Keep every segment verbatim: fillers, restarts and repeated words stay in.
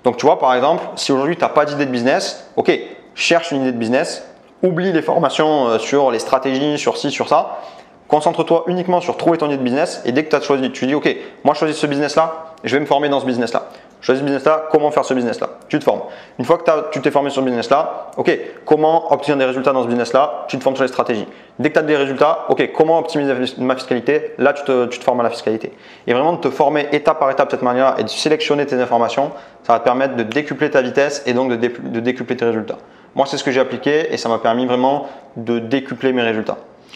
Donc tu vois par exemple, si aujourd'hui tu n'as pas d'idée de business, ok, cherche une idée de business, oublie les formations sur les stratégies, sur ci, sur ça. Concentre-toi uniquement sur trouver ton idée de business et dès que tu as choisi, tu dis ok, moi je choisis ce business-là, je vais me former dans ce business-là. Je choisis ce business-là, comment faire ce business-là? Tu te formes. Une fois que tu t'es formé sur ce business-là, ok, comment obtenir des résultats dans ce business-là? Tu te formes sur les stratégies. Dès que tu as des résultats, ok, comment optimiser ma fiscalité? Là, tu te, tu te formes à la fiscalité. Et vraiment de te former étape par étape de cette manière et de sélectionner tes informations, ça va te permettre de décupler ta vitesse et donc de, dé, de décupler tes résultats. Moi, c'est ce que j'ai appliqué et ça m'a permis vraiment de décupler mes résultats.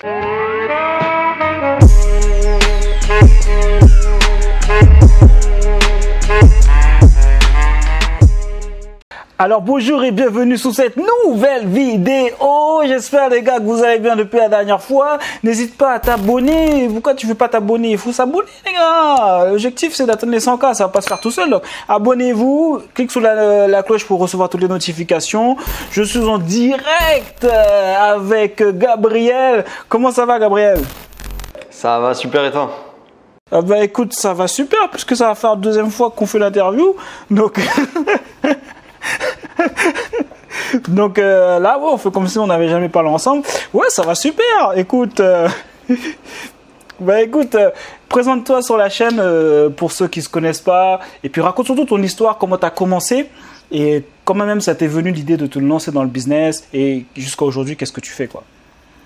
Alors bonjour et bienvenue sur cette nouvelle vidéo. J'espère les gars que vous allez bien depuis la dernière fois. N'hésite pas à t'abonner. Pourquoi tu ne veux pas t'abonner? Il faut s'abonner les gars. L'objectif c'est d'atteindre les cent K, ça va pas se faire tout seul. Donc abonnez-vous, clique sur la, la cloche pour recevoir toutes les notifications. Je suis en direct avec Gabriel. Comment ça va Gabriel? Ça va super et toi? Ah bah écoute, ça va super puisque ça va faire la deuxième fois qu'on fait l'interview. Donc Donc euh, là, ouais, on fait comme si on n'avait jamais parlé ensemble. Ouais, ça va super. Écoute, euh... bah écoute, euh, présente-toi sur la chaîne euh, pour ceux qui se connaissent pas. Et puis raconte surtout ton histoire, comment tu as commencé et comment même ça t'est venu l'idée de te lancer dans le business et jusqu'à aujourd'hui, qu'est-ce que tu fais quoi?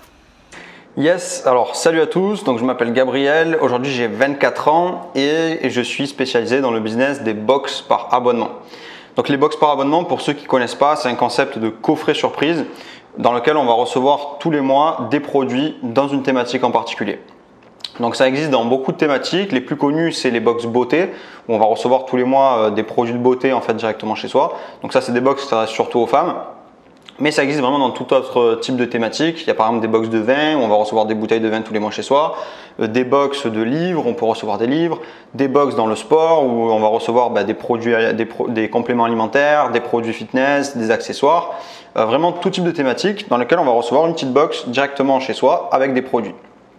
Yes, alors salut à tous, donc je m'appelle Gabriel, aujourd'hui j'ai vingt-quatre ans et je suis spécialisé dans le business des box par abonnement. Donc les box par abonnement, pour ceux qui ne connaissent pas, c'est un concept de coffret surprise dans lequel on va recevoir tous les mois des produits dans une thématique en particulier. Donc ça existe dans beaucoup de thématiques, les plus connues c'est les box beauté où on va recevoir tous les mois des produits de beauté en fait directement chez soi. Donc ça c'est des box qui s'adressent surtout aux femmes. Mais ça existe vraiment dans tout autre type de thématique. Il y a par exemple des box de vin où on va recevoir des bouteilles de vin tous les mois chez soi, des box de livres, on peut recevoir des livres, des box dans le sport où on va recevoir bah, des produits, des, pro, des compléments alimentaires, des produits fitness, des accessoires, euh, vraiment tout type de thématique dans lequel on va recevoir une petite box directement chez soi avec des produits.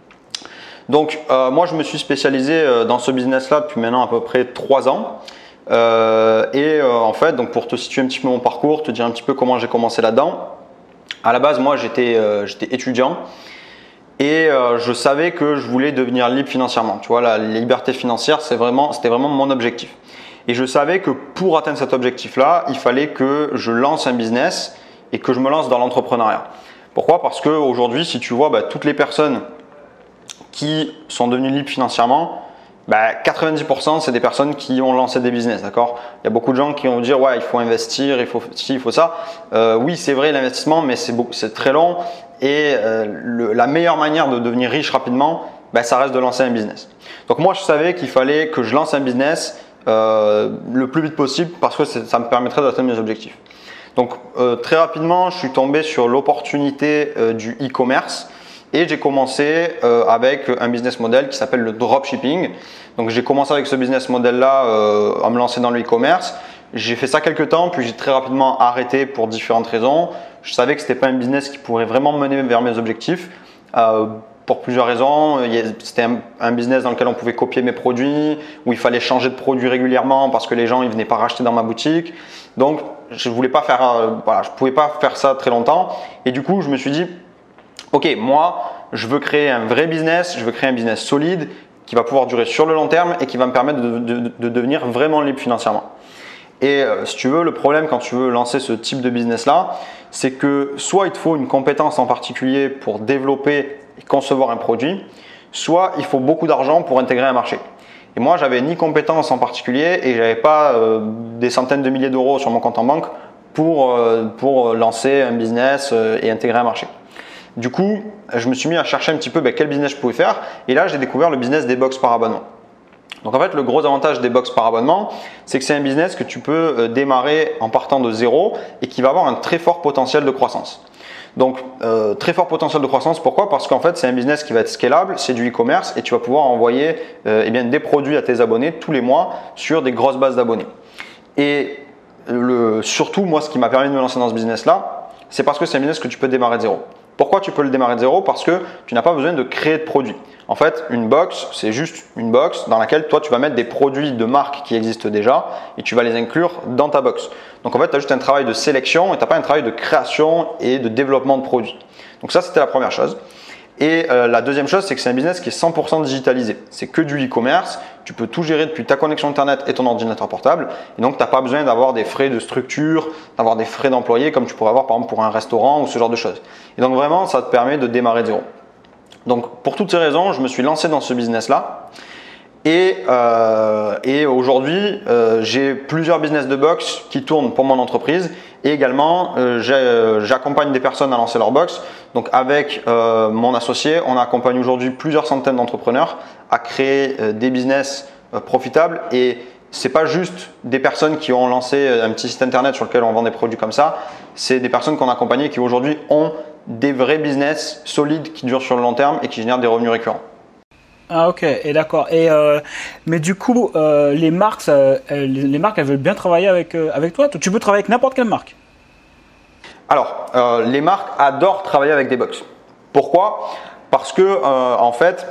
Donc euh, moi je me suis spécialisé dans ce business-là depuis maintenant à peu près trois ans. Euh, et euh, en fait, donc pour te situer un petit peu mon parcours, te dire un petit peu comment j'ai commencé là-dedans. À la base, moi, j'étais euh, j'étais étudiant et euh, je savais que je voulais devenir libre financièrement. Tu vois, la liberté financière, c'est vraiment, c'était vraiment mon objectif. Et je savais que pour atteindre cet objectif-là, il fallait que je lance un business et que je me lance dans l'entrepreneuriat. Pourquoi? Parce qu'aujourd'hui, si tu vois, bah, toutes les personnes qui sont devenues libres financièrement, bah, quatre-vingt-dix pour cent c'est des personnes qui ont lancé des business, d'accord? Il y a beaucoup de gens qui vont dire ouais il faut investir, il faut ci, il faut ça. Euh, oui c'est vrai l'investissement mais c'est très long et euh, le, la meilleure manière de devenir riche rapidement, bah, ça reste de lancer un business. Donc moi je savais qu'il fallait que je lance un business euh, le plus vite possible parce que ça me permettrait d'atteindre mes objectifs. Donc euh, très rapidement je suis tombé sur l'opportunité euh, du e-commerce. Et j'ai commencé euh, avec un business model qui s'appelle le dropshipping. Donc j'ai commencé avec ce business model là euh, à me lancer dans le e-commerce. J'ai fait ça quelques temps, puis j'ai très rapidement arrêté pour différentes raisons. Je savais que ce n'était pas un business qui pourrait vraiment me mener vers mes objectifs euh, pour plusieurs raisons. C'était un, un business dans lequel on pouvait copier mes produits, où il fallait changer de produit régulièrement parce que les gens ne venaient pas racheter dans ma boutique. Donc je ne voulais pas faire, euh, voilà, je pouvais pas faire ça très longtemps. Et du coup je me suis dit ok, moi, je veux créer un vrai business, je veux créer un business solide qui va pouvoir durer sur le long terme et qui va me permettre de, de, de devenir vraiment libre financièrement. Et euh, si tu veux, le problème quand tu veux lancer ce type de business-là, c'est que soit il te faut une compétence en particulier pour développer et concevoir un produit, soit il faut beaucoup d'argent pour intégrer un marché. Et moi, j'avais ni compétence en particulier et j'avais pas euh, des centaines de milliers d'euros sur mon compte en banque pour, euh, pour lancer un business euh, et intégrer un marché. Du coup, je me suis mis à chercher un petit peu ben, quel business je pouvais faire et là j'ai découvert le business des box par abonnement. Donc en fait le gros avantage des box par abonnement, c'est que c'est un business que tu peux démarrer en partant de zéro et qui va avoir un très fort potentiel de croissance. Donc euh, très fort potentiel de croissance, pourquoi? Parce qu'en fait c'est un business qui va être scalable, c'est du e-commerce et tu vas pouvoir envoyer euh, eh bien, des produits à tes abonnés tous les mois sur des grosses bases d'abonnés. Et le, surtout moi ce qui m'a permis de me lancer dans ce business là, c'est parce que c'est un business que tu peux démarrer de zéro. Pourquoi tu peux le démarrer de zéro? Parce que tu n'as pas besoin de créer de produit. En fait, une box, c'est juste une box dans laquelle toi, tu vas mettre des produits de marque qui existent déjà et tu vas les inclure dans ta box. Donc en fait, tu as juste un travail de sélection et tu n'as pas un travail de création et de développement de produits. Donc ça, c'était la première chose. Et euh, la deuxième chose, c'est que c'est un business qui est cent pour cent digitalisé. C'est que du e-commerce. Tu peux tout gérer depuis ta connexion Internet et ton ordinateur portable. Et donc, tu n'as pas besoin d'avoir des frais de structure, d'avoir des frais d'employés comme tu pourrais avoir par exemple pour un restaurant ou ce genre de choses. Et donc, vraiment, ça te permet de démarrer de zéro. Donc, pour toutes ces raisons, je me suis lancé dans ce business-là. Et, euh, et aujourd'hui, euh, j'ai plusieurs business de box qui tournent pour mon entreprise. Et également, euh, j'accompagne des personnes à lancer leur box. Donc avec euh, mon associé, on accompagne aujourd'hui plusieurs centaines d'entrepreneurs à créer euh, des business euh, profitables. Et c'est pas juste des personnes qui ont lancé un petit site internet sur lequel on vend des produits comme ça. C'est des personnes qu'on a accompagnées qui aujourd'hui ont des vrais business solides qui durent sur le long terme et qui génèrent des revenus récurrents. Ah ok, et d'accord. Et euh, mais du coup, euh, les marques, ça, elles, les marques, elles veulent bien travailler avec euh, avec toi. Tu peux travailler avec n'importe quelle marque. Alors, euh, les marques adorent travailler avec des box. Pourquoi? Parce que euh, en fait,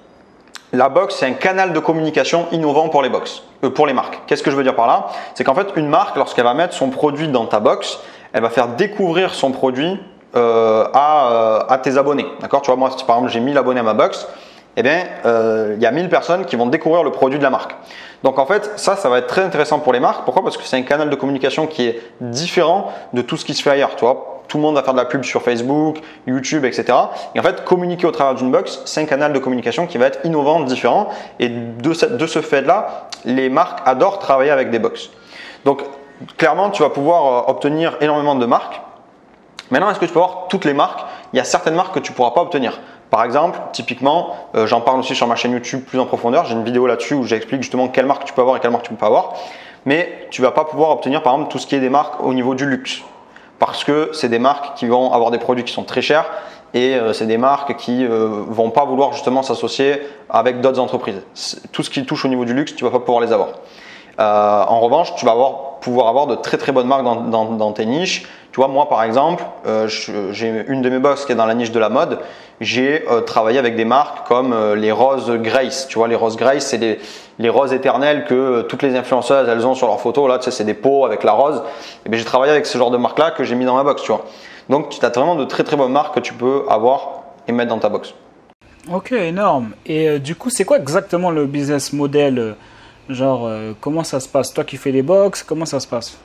la box c'est un canal de communication innovant pour les box, euh, pour les marques. Qu'est-ce que je veux dire par là? C'est qu'en fait, une marque, lorsqu'elle va mettre son produit dans ta box, elle va faire découvrir son produit euh, à, euh, à tes abonnés. D'accord? Tu vois, moi, si par exemple j'ai mille abonnés à ma box. Eh bien, euh, il y a mille personnes qui vont découvrir le produit de la marque. Donc en fait, ça, ça va être très intéressant pour les marques. Pourquoi? Parce que c'est un canal de communication qui est différent de tout ce qui se fait ailleurs. Tu vois, tout le monde va faire de la pub sur Facebook, YouTube, et cetera. Et en fait, communiquer au travers d'une box, c'est un canal de communication qui va être innovant, différent. Et de ce, de ce fait-là, les marques adorent travailler avec des box. Donc clairement, tu vas pouvoir obtenir énormément de marques. Maintenant, est-ce que tu peux avoir toutes les marques? Il y a certaines marques que tu ne pourras pas obtenir. Par exemple, typiquement, euh, j'en parle aussi sur ma chaîne YouTube plus en profondeur. J'ai une vidéo là-dessus où j'explique justement quelle marque tu peux avoir et quelle marque tu ne peux pas avoir. Mais tu ne vas pas pouvoir obtenir par exemple tout ce qui est des marques au niveau du luxe. Parce que c'est des marques qui vont avoir des produits qui sont très chers et euh, c'est des marques qui ne euh, vont pas vouloir justement s'associer avec d'autres entreprises. Tout ce qui touche au niveau du luxe, tu ne vas pas pouvoir les avoir. Euh, en revanche, tu vas avoir, pouvoir avoir de très très bonnes marques dans, dans, dans tes niches. Tu vois, moi par exemple, euh, j'ai une de mes box qui est dans la niche de la mode. J'ai euh, travaillé avec des marques comme euh, les roses Grace. Tu vois, les roses Grace, c'est les, les roses éternelles que euh, toutes les influenceuses elles ont sur leurs photos. Là, tu sais, c'est des pots avec la rose. Et bien, j'ai travaillé avec ce genre de marques-là que j'ai mis dans ma box. Tu vois. Donc, tu as vraiment de très très bonnes marques que tu peux avoir et mettre dans ta box. Ok, énorme. Et euh, du coup, c'est quoi exactement le business model euh, Genre, euh, comment ça se passe? Toi qui fais les box, comment ça se passe?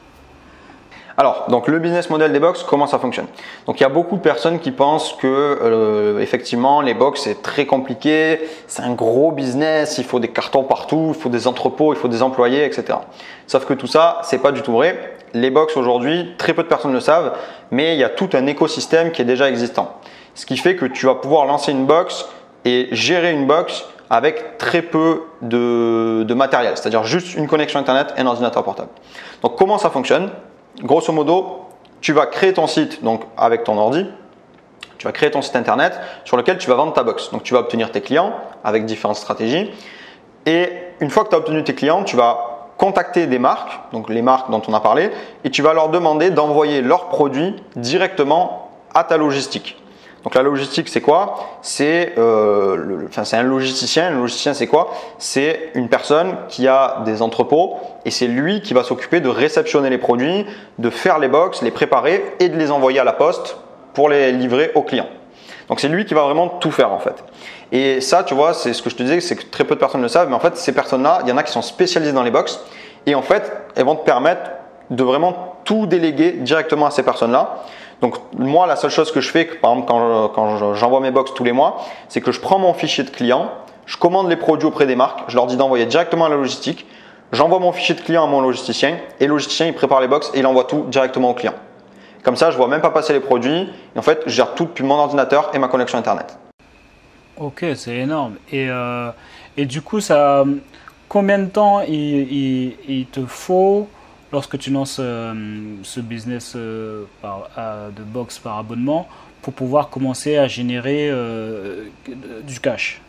Alors, donc le business model des box, comment ça fonctionne? Donc, il y a beaucoup de personnes qui pensent que euh, effectivement, les box c'est très compliqué, c'est un gros business, il faut des cartons partout, il faut des entrepôts, il faut des employés, et cetera. Sauf que tout ça, c'est pas du tout vrai. Les box aujourd'hui, très peu de personnes le savent, mais il y a tout un écosystème qui est déjà existant. Ce qui fait que tu vas pouvoir lancer une box et gérer une box avec très peu de, de matériel, c'est-à-dire juste une connexion Internet et un ordinateur portable. Donc, comment ça fonctionne? Grosso modo, tu vas créer ton site donc avec ton ordi, tu vas créer ton site internet sur lequel tu vas vendre ta box. Donc tu vas obtenir tes clients avec différentes stratégies et une fois que tu as obtenu tes clients, tu vas contacter des marques, donc les marques dont on a parlé, et tu vas leur demander d'envoyer leurs produits directement à ta logistique. Donc la logistique c'est quoi? C'est euh, enfin, c'est un logisticien. Un logisticien c'est quoi? C'est une personne qui a des entrepôts et c'est lui qui va s'occuper de réceptionner les produits, de faire les box, les préparer et de les envoyer à la poste pour les livrer aux clients. Donc c'est lui qui va vraiment tout faire en fait. Et ça tu vois, c'est ce que je te disais, c'est que très peu de personnes le savent, mais en fait ces personnes-là, il y en a qui sont spécialisées dans les box et en fait elles vont te permettre de vraiment tout déléguer directement à ces personnes-là. Donc moi, la seule chose que je fais, par exemple quand, quand j'envoie mes box tous les mois, c'est que je prends mon fichier de client, je commande les produits auprès des marques, je leur dis d'envoyer directement à la logistique, j'envoie mon fichier de client à mon logisticien et le logisticien il prépare les box et il envoie tout directement au client. Comme ça, je ne vois même pas passer les produits et en fait, je gère tout depuis mon ordinateur et ma connexion Internet. Ok, c'est énorme. Et, euh, et du coup, ça, combien de temps il, il, il te faut lorsque tu lances euh, ce business euh, par, euh, de box par abonnement pour pouvoir commencer à générer euh, du cash?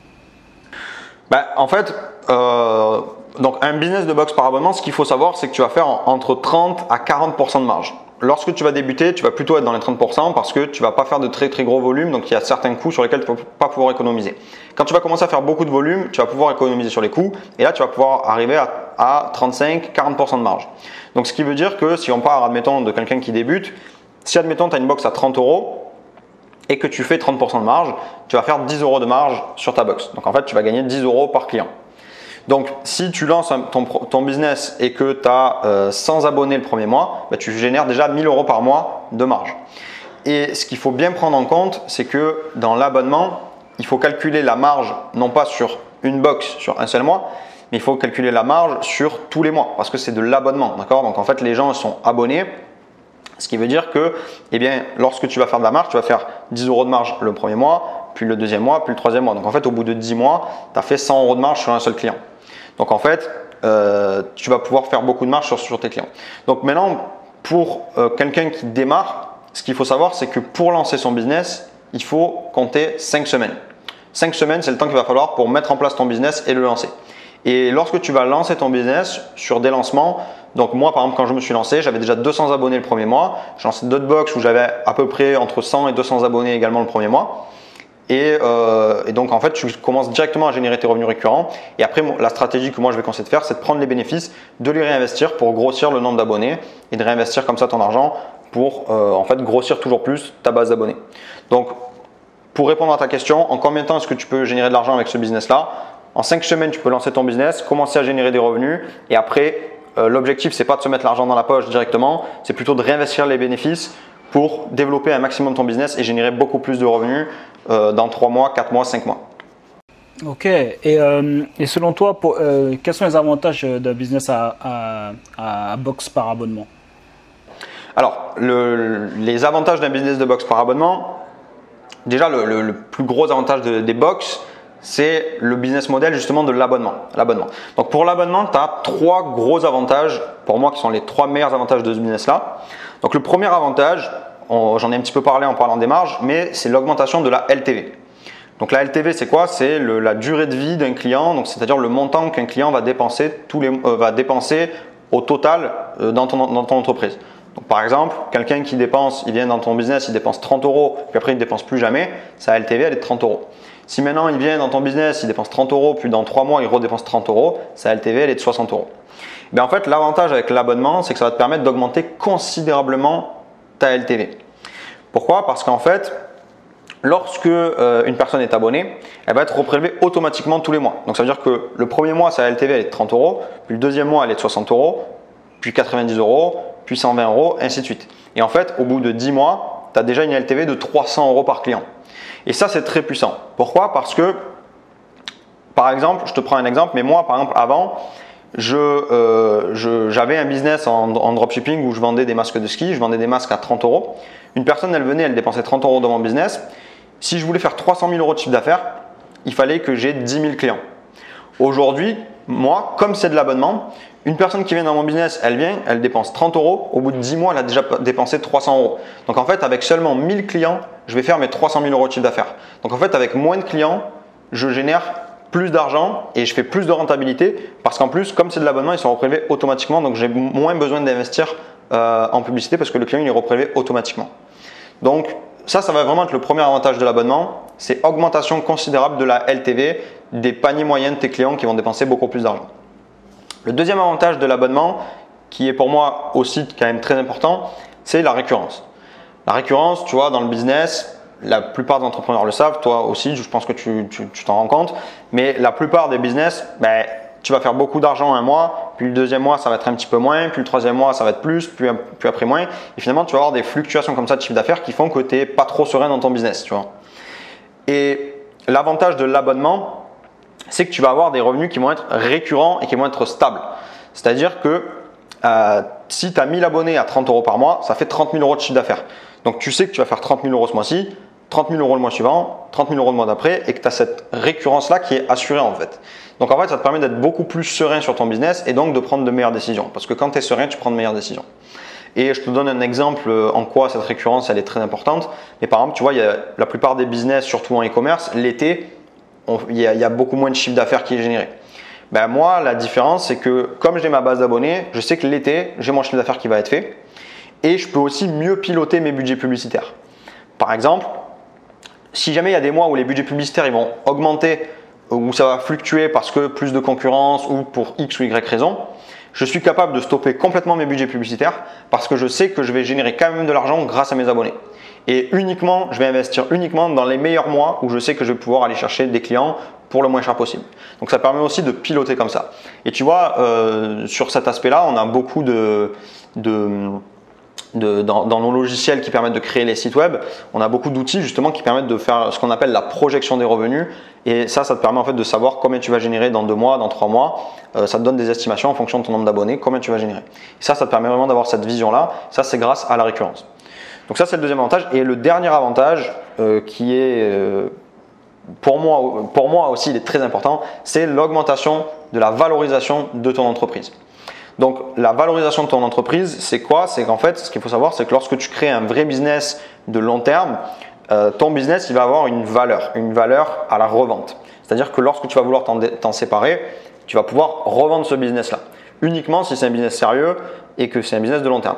Ben, en fait, euh, donc un business de box par abonnement, ce qu'il faut savoir, c'est que tu vas faire entre trente à quarante pour cent de marge. lorsque tu vas débuter, tu vas plutôt être dans les trente pour cent parce que tu ne vas pas faire de très très gros volumes, donc il y a certains coûts sur lesquels tu ne vas pas pouvoir économiser. Quand tu vas commencer à faire beaucoup de volume, tu vas pouvoir économiser sur les coûts et là tu vas pouvoir arriver à, à trente-cinq à quarante pour cent de marge. Donc ce qui veut dire que si on part, admettons, de quelqu'un qui débute, si admettons tu as une box à trente euros et que tu fais trente pour cent de marge, tu vas faire dix euros de marge sur ta box. Donc en fait tu vas gagner dix euros par client. Donc, si tu lances ton, ton business et que tu as euh, cent abonnés le premier mois, bah, tu génères déjà mille euros par mois de marge. Et ce qu'il faut bien prendre en compte, c'est que dans l'abonnement, il faut calculer la marge non pas sur une box sur un seul mois, mais il faut calculer la marge sur tous les mois parce que c'est de l'abonnement. D'accord ? Donc, en fait, les gens sont abonnés. Ce qui veut dire que eh bien, lorsque tu vas faire de la marge, tu vas faire dix euros de marge le premier mois, puis le deuxième mois, puis le troisième mois. Donc, en fait, au bout de dix mois, tu as fait cent euros de marge sur un seul client. Donc en fait, euh, tu vas pouvoir faire beaucoup de marge sur, sur tes clients. Donc maintenant, pour euh, quelqu'un qui démarre, ce qu'il faut savoir, c'est que pour lancer son business, il faut compter cinq semaines. cinq semaines, c'est le temps qu'il va falloir pour mettre en place ton business et le lancer. Et lorsque tu vas lancer ton business sur des lancements, donc moi par exemple quand je me suis lancé, j'avais déjà deux cents abonnés le premier mois. J'ai lancé d'autres box où j'avais à peu près entre cent et deux cents abonnés également le premier mois. Et, euh, et donc en fait, tu commences directement à générer tes revenus récurrents. Et après, la stratégie que moi je vais conseiller de faire, c'est de prendre les bénéfices, de les réinvestir pour grossir le nombre d'abonnés et de réinvestir comme ça ton argent pour euh, en fait grossir toujours plus ta base d'abonnés. Donc, pour répondre à ta question, en combien de temps est-ce que tu peux générer de l'argent avec ce business-là? En cinq semaines, tu peux lancer ton business, commencer à générer des revenus. Et après, euh, l'objectif, c'est pas de se mettre l'argent dans la poche directement, c'est plutôt de réinvestir les bénéfices pour développer un maximum ton business et générer beaucoup plus de revenus euh, dans trois mois, quatre mois, cinq mois. Ok. Et, euh, et selon toi, pour, euh, quels sont les avantages d'un business à, à, à box par abonnement? Alors, le, les avantages d'un business de box par abonnement, déjà le, le, le plus gros avantage de, des box, c'est le business model justement de l'abonnement. l'abonnement. Donc pour l'abonnement, tu as trois gros avantages pour moi qui sont les trois meilleurs avantages de ce business-là. Donc le premier avantage, j'en ai un petit peu parlé en parlant des marges, mais c'est l'augmentation de la L T V. Donc la L T V, c'est quoi? C'est le, la durée de vie d'un client, donc c'est-à-dire le montant qu'un client va dépenser, tous les, euh, va dépenser au total euh, dans, ton, dans ton entreprise. Donc par exemple, quelqu'un qui dépense, il vient dans ton business, il dépense trente euros, puis après il ne dépense plus jamais, sa L T V elle est de trente euros. Si maintenant il vient dans ton business, il dépense trente euros, puis dans trois mois il redépense trente euros, sa L T V elle est de soixante euros. Bien, en fait, l'avantage avec l'abonnement, c'est que ça va te permettre d'augmenter considérablement ta L T V. Pourquoi? Parce qu'en fait, lorsque euh, une personne est abonnée, elle va être reprélevée automatiquement tous les mois. Donc ça veut dire que le premier mois, sa L T V elle est de trente euros, puis le deuxième mois elle est de soixante euros, puis quatre-vingt-dix euros, puis cent vingt euros, ainsi de suite. Et en fait, au bout de dix mois, tu as déjà une L T V de trois cents euros par client. Et ça, c'est très puissant. Pourquoi? Parce que, par exemple, je te prends un exemple, mais moi, par exemple, avant, je, euh, je, j'avais un business en, en dropshipping où je vendais des masques de ski, je vendais des masques à trente euros. Une personne, elle venait, elle dépensait trente euros dans mon business. Si je voulais faire trois cent mille euros de chiffre d'affaires, il fallait que j'ai dix mille clients. Aujourd'hui, moi, comme c'est de l'abonnement, une personne qui vient dans mon business, elle vient, elle dépense trente euros. Au bout de dix mois, elle a déjà dépensé trois cents euros. Donc en fait, avec seulement mille clients, je vais faire mes trois cent mille euros de chiffre d'affaires. Donc en fait, avec moins de clients, je génère plus d'argent et je fais plus de rentabilité parce qu'en plus, comme c'est de l'abonnement, ils sont reprélevés automatiquement. Donc j'ai moins besoin d'investir euh, en publicité parce que le client il est reprélevé automatiquement. Donc ça, ça va vraiment être le premier avantage de l'abonnement. C'est augmentation considérable de la L T V, des paniers moyens de tes clients qui vont dépenser beaucoup plus d'argent. Le deuxième avantage de l'abonnement, qui est pour moi aussi quand même très important, c'est la récurrence. La récurrence, tu vois, dans le business, la plupart des entrepreneurs le savent, toi aussi, je pense que tu, tu, tu t'en rends compte, mais la plupart des business, ben, tu vas faire beaucoup d'argent un mois, puis le deuxième mois, ça va être un petit peu moins, puis le troisième mois, ça va être plus, puis, puis après moins. Et finalement, tu vas avoir des fluctuations comme ça de chiffre d'affaires qui font que tu n'es pas trop serein dans ton business, tu vois. Et l'avantage de l'abonnement, c'est que tu vas avoir des revenus qui vont être récurrents et qui vont être stables. C'est-à-dire que euh, si tu as mille abonnés à trente euros par mois, ça fait trente mille euros de chiffre d'affaires. Donc tu sais que tu vas faire trente mille euros ce mois-ci, trente mille euros le mois suivant, trente mille euros le mois d'après et que tu as cette récurrence-là qui est assurée en fait. Donc en fait, ça te permet d'être beaucoup plus serein sur ton business et donc de prendre de meilleures décisions. Parce que quand tu es serein, tu prends de meilleures décisions. Et je te donne un exemple en quoi cette récurrence elle est très importante. Mais par exemple, tu vois, il y a la plupart des business, surtout en e-commerce, l'été, on, il, y a, il y a beaucoup moins de chiffre d'affaires qui est généré. Ben moi, la différence, c'est que comme j'ai ma base d'abonnés, je sais que l'été, j'ai mon chiffre d'affaires qui va être fait. et je peux aussi mieux piloter mes budgets publicitaires. Par exemple, si jamais il y a des mois où les budgets publicitaires ils vont augmenter, où ça va fluctuer parce que plus de concurrence ou pour X ou Y raison, je suis capable de stopper complètement mes budgets publicitaires parce que je sais que je vais générer quand même de l'argent grâce à mes abonnés. Et uniquement, je vais investir uniquement dans les meilleurs mois où je sais que je vais pouvoir aller chercher des clients pour le moins cher possible. Donc ça permet aussi de piloter comme ça. Et tu vois, euh, sur cet aspect-là, on a beaucoup de, de, de dans, dans nos logiciels qui permettent de créer les sites web, on a beaucoup d'outils justement qui permettent de faire ce qu'on appelle la projection des revenus. Et ça, ça te permet en fait de savoir combien tu vas générer dans deux mois, dans trois mois. Euh, ça te donne des estimations en fonction de ton nombre d'abonnés, combien tu vas générer. Et ça, ça te permet vraiment d'avoir cette vision-là. Ça, c'est grâce à la récurrence. Donc ça, c'est le deuxième avantage. Et le dernier avantage euh, qui est euh, pour moi, pour moi aussi, il est très important, c'est l'augmentation de la valorisation de ton entreprise. Donc la valorisation de ton entreprise, c'est quoi? C'est qu'en fait, ce qu'il faut savoir, c'est que lorsque tu crées un vrai business de long terme, euh, ton business il va avoir une valeur, une valeur à la revente. C'est-à-dire que lorsque tu vas vouloir t'en, t'en séparer, tu vas pouvoir revendre ce business-là. Uniquement si c'est un business sérieux et que c'est un business de long terme.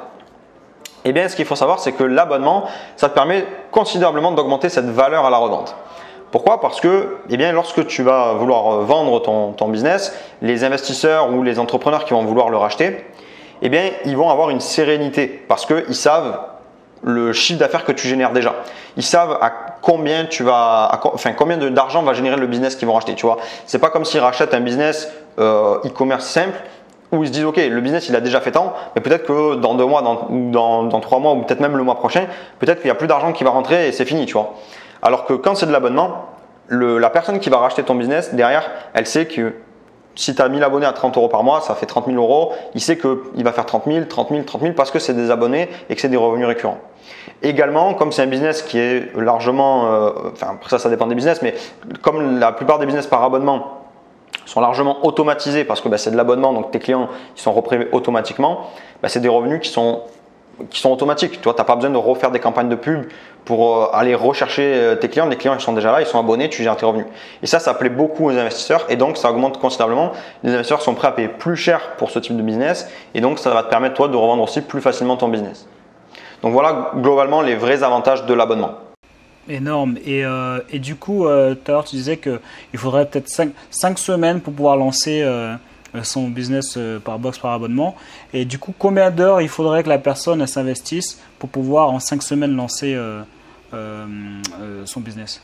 Eh bien, ce qu'il faut savoir, c'est que l'abonnement, ça te permet considérablement d'augmenter cette valeur à la revente. Pourquoi? Parce que eh bien, lorsque tu vas vouloir vendre ton, ton business, les investisseurs ou les entrepreneurs qui vont vouloir le racheter, eh bien, ils vont avoir une sérénité parce qu'ils savent le chiffre d'affaires que tu génères déjà. Ils savent à combien tu vas, à, enfin combien de, d'argent va générer le business qu'ils vont racheter. Tu vois, c'est pas comme s'ils rachètent un business euh, e-commerce simple où ils se disent ok, le business il a déjà fait tant, mais peut-être que dans deux mois, dans, dans, dans trois mois ou peut-être même le mois prochain, peut-être qu'il n'y a plus d'argent qui va rentrer et c'est fini, tu vois. Alors que quand c'est de l'abonnement, le, la personne qui va racheter ton business, derrière, elle sait que si tu as mille abonnés à trente euros par mois, ça fait trente mille euros. Il sait qu'il va faire trente mille, trente mille, trente mille parce que c'est des abonnés et que c'est des revenus récurrents. Également, comme c'est un business qui est largement, euh, enfin après ça, ça dépend des business, mais comme la plupart des business par abonnement sont largement automatisés parce que bah, c'est de l'abonnement, donc tes clients ils sont repris automatiquement, bah, c'est des revenus qui sont qui sont automatiques. Tu n'as pas besoin de refaire des campagnes de pub pour euh, aller rechercher euh, tes clients. Les clients ils sont déjà là, ils sont abonnés, tu gères tes revenus. Et ça, ça plaît beaucoup aux investisseurs et donc ça augmente considérablement. Les investisseurs sont prêts à payer plus cher pour ce type de business et donc ça va te permettre toi de revendre aussi plus facilement ton business. Donc voilà globalement les vrais avantages de l'abonnement. Énorme. Et, euh, et du coup, euh, tout à l'heure tu disais qu'il faudrait peut-être cinq semaines pour pouvoir lancer euh, son business euh, par box par abonnement. Et du coup, combien d'heures il faudrait que la personne elle, s'investisse pour pouvoir en cinq semaines lancer euh, euh, euh, son business?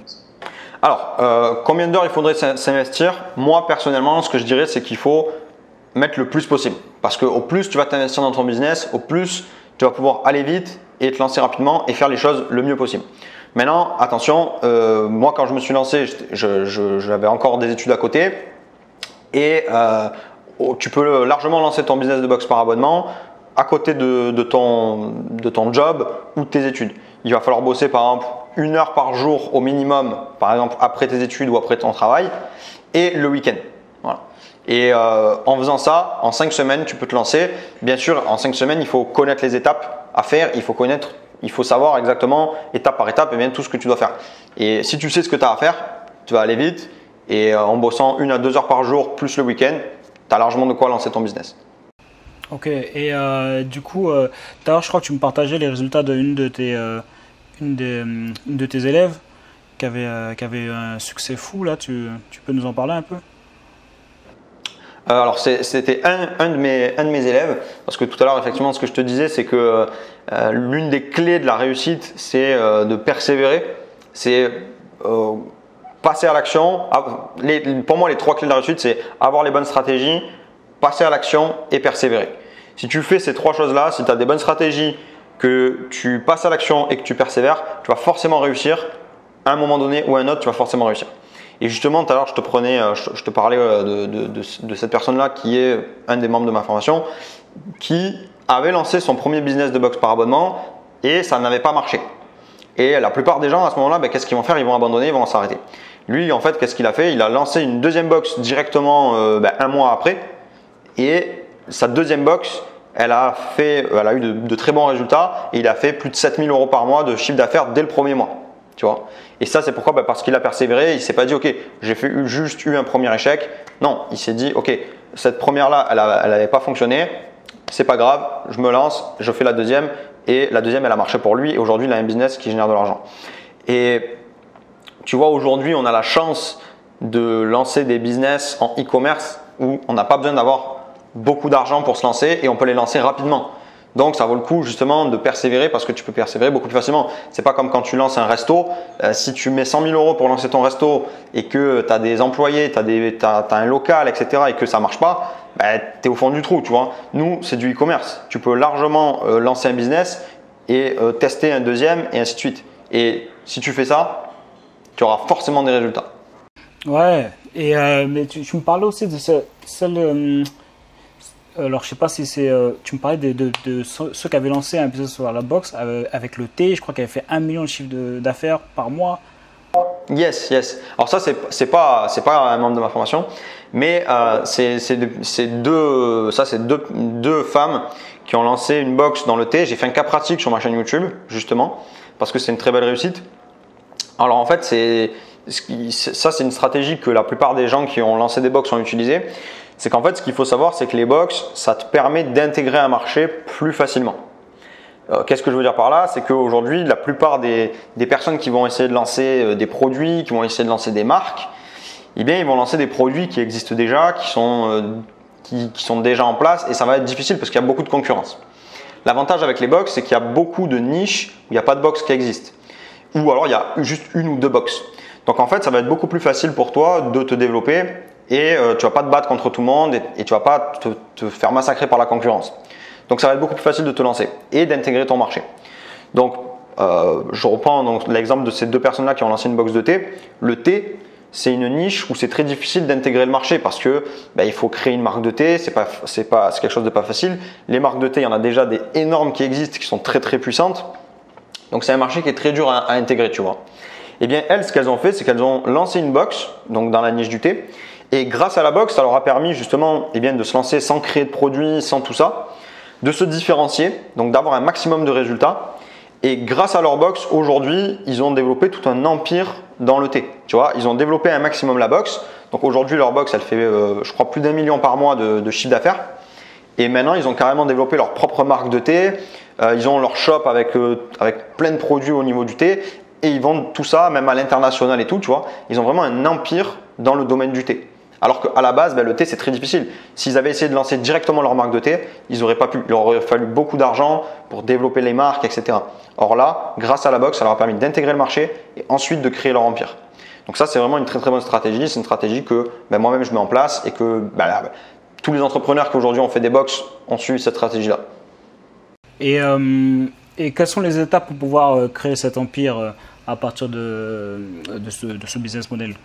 Alors, euh, combien d'heures il faudrait s'investir? Moi, personnellement, ce que je dirais, c'est qu'il faut mettre le plus possible. Parce qu'au plus tu vas t'investir dans ton business, au plus tu vas pouvoir aller vite et te lancer rapidement et faire les choses le mieux possible. Maintenant, attention, euh, moi quand je me suis lancé, je, je, j'avais encore des études à côté et euh, tu peux largement lancer ton business de box par abonnement à côté de, de, ton, de ton job ou de tes études. Il va falloir bosser par exemple une heure par jour au minimum, par exemple après tes études ou après ton travail et le week-end. Voilà. Et euh, en faisant ça, en cinq semaines, tu peux te lancer. Bien sûr, en cinq semaines, il faut connaître les étapes à faire, il faut connaître Il faut savoir exactement, étape par étape, et bien tout ce que tu dois faire. Et si tu sais ce que tu as à faire, tu vas aller vite. Et en bossant une à deux heures par jour, plus le week-end, tu as largement de quoi lancer ton business. Ok. Et euh, du coup, euh, tout à l'heure, je crois que tu me partageais les résultats d'une de tes, euh, une des, une de tes élèves qui avait, euh, qui avait un succès fou. Là, tu, tu peux nous en parler un peu? Alors c'était un, un, de mes, un de mes élèves, parce que tout à l'heure effectivement ce que je te disais c'est que euh, l'une des clés de la réussite c'est euh, de persévérer, c'est euh, passer à l'action. Les, pour moi les trois clés de la réussite c'est avoir les bonnes stratégies, passer à l'action et persévérer. Si tu fais ces trois choses là, si tu as des bonnes stratégies, que tu passes à l'action et que tu persévères, tu vas forcément réussir à un moment donné ou à un autre, tu vas forcément réussir. Et justement, tout à l'heure, je te prenais, je te parlais de, de, de, de cette personne-là qui est un des membres de ma formation, qui avait lancé son premier business de box par abonnement et ça n'avait pas marché. Et la plupart des gens à ce moment-là, ben, qu'est-ce qu'ils vont faire? Ils vont abandonner, ils vont s'arrêter. Lui, en fait, qu'est-ce qu'il a fait? Il a lancé une deuxième box directement euh, ben, un mois après et sa deuxième box, elle a, fait, elle a eu de, de très bons résultats et il a fait plus de sept mille euros par mois de chiffre d'affaires dès le premier mois. Tu vois. Et ça, c'est pourquoi? Bah parce qu'il a persévéré. Il ne s'est pas dit, ok, j'ai fait juste eu un premier échec. Non, il s'est dit, ok, cette première-là, elle n'avait pas fonctionné. c'est pas grave, je me lance, je fais la deuxième et la deuxième elle a marché pour lui et aujourd'hui il a un business qui génère de l'argent. Et tu vois, aujourd'hui on a la chance de lancer des business en e-commerce où on n'a pas besoin d'avoir beaucoup d'argent pour se lancer et on peut les lancer rapidement. Donc ça vaut le coup justement de persévérer parce que tu peux persévérer beaucoup plus facilement. C'est pas comme quand tu lances un resto, euh, si tu mets cent mille euros pour lancer ton resto et que tu as des employés, tu as, as, as un local, et cetera et que ça marche pas, bah, tu es au fond du trou, tu vois. Nous, c'est du e-commerce. Tu peux largement euh, lancer un business et euh, tester un deuxième et ainsi de suite. Et si tu fais ça, tu auras forcément des résultats. Ouais, et euh, mais tu, tu me parlais aussi de ce, celle… Euh, alors, je sais pas si c'est… Euh, tu me parlais de, de, de ceux qui avaient lancé un business sur la box euh, avec le thé. Je crois qu'il avait fait un million de chiffre d'affaires par mois. Yes, yes. Alors ça, c'est c'est pas c'est pas un membre de ma formation, mais euh, c'est c'est deux ça c'est deux deux femmes qui ont lancé une box dans le thé. J'ai fait un cas pratique sur ma chaîne YouTube justement parce que c'est une très belle réussite. Alors en fait, c'est ça c'est une stratégie que la plupart des gens qui ont lancé des box ont utilisé. C'est qu'en fait, ce qu'il faut savoir, c'est que les box, ça te permet d'intégrer un marché plus facilement. Euh, Qu'est-ce que je veux dire par là? C'est qu'aujourd'hui, la plupart des, des personnes qui vont essayer de lancer euh, des produits, qui vont essayer de lancer des marques, eh bien, ils vont lancer des produits qui existent déjà, qui sont, euh, qui, qui sont déjà en place et ça va être difficile parce qu'il y a beaucoup de concurrence. L'avantage avec les box, c'est qu'il y a beaucoup de niches où il n'y a pas de box qui existent. Ou alors, il y a juste une ou deux box. Donc, en fait, ça va être beaucoup plus facile pour toi de te développer et euh, tu ne vas pas te battre contre tout le monde et, et tu ne vas pas te, te faire massacrer par la concurrence. Donc, ça va être beaucoup plus facile de te lancer et d'intégrer ton marché. Donc, euh, je reprends l'exemple de ces deux personnes-là qui ont lancé une box de thé. Le thé, c'est une niche où c'est très difficile d'intégrer le marché parce que bah, il faut créer une marque de thé, c'est pas, c'est pas, c'est quelque chose de pas facile. Les marques de thé, il y en a déjà des énormes qui existent, qui sont très très puissantes. Donc, c'est un marché qui est très dur à, à intégrer, tu vois. Eh bien, elles, ce qu'elles ont fait, c'est qu'elles ont lancé une box, donc dans la niche du thé. Et grâce à la box, ça leur a permis justement eh bien, de se lancer sans créer de produits, sans tout ça, de se différencier, donc d'avoir un maximum de résultats. Et grâce à leur box, aujourd'hui, ils ont développé tout un empire dans le thé. Tu vois, ils ont développé un maximum la box. Donc aujourd'hui, leur box, elle fait, euh, je crois, plus d'un million par mois de, de chiffre d'affaires. Et maintenant, ils ont carrément développé leur propre marque de thé. Euh, ils ont leur shop avec, euh, avec plein de produits au niveau du thé. Et ils vendent tout ça, même à l'international et tout, tu vois. Ils ont vraiment un empire dans le domaine du thé. Alors qu'à la base, ben, le thé, c'est très difficile. S'ils avaient essayé de lancer directement leur marque de thé, ils n'auraient pas pu. Il leur aurait fallu beaucoup d'argent pour développer les marques, et cetera. Or là, grâce à la box, ça leur a permis d'intégrer le marché et ensuite de créer leur empire. Donc ça, c'est vraiment une très très bonne stratégie. C'est une stratégie que ben, moi-même, je mets en place et que ben, là, ben, tous les entrepreneurs qui aujourd'hui ont fait des box ont suivi cette stratégie-là. Et, euh, et quelles sont les étapes pour pouvoir euh, créer cet empire euh, à partir de, de, ce, de ce business model?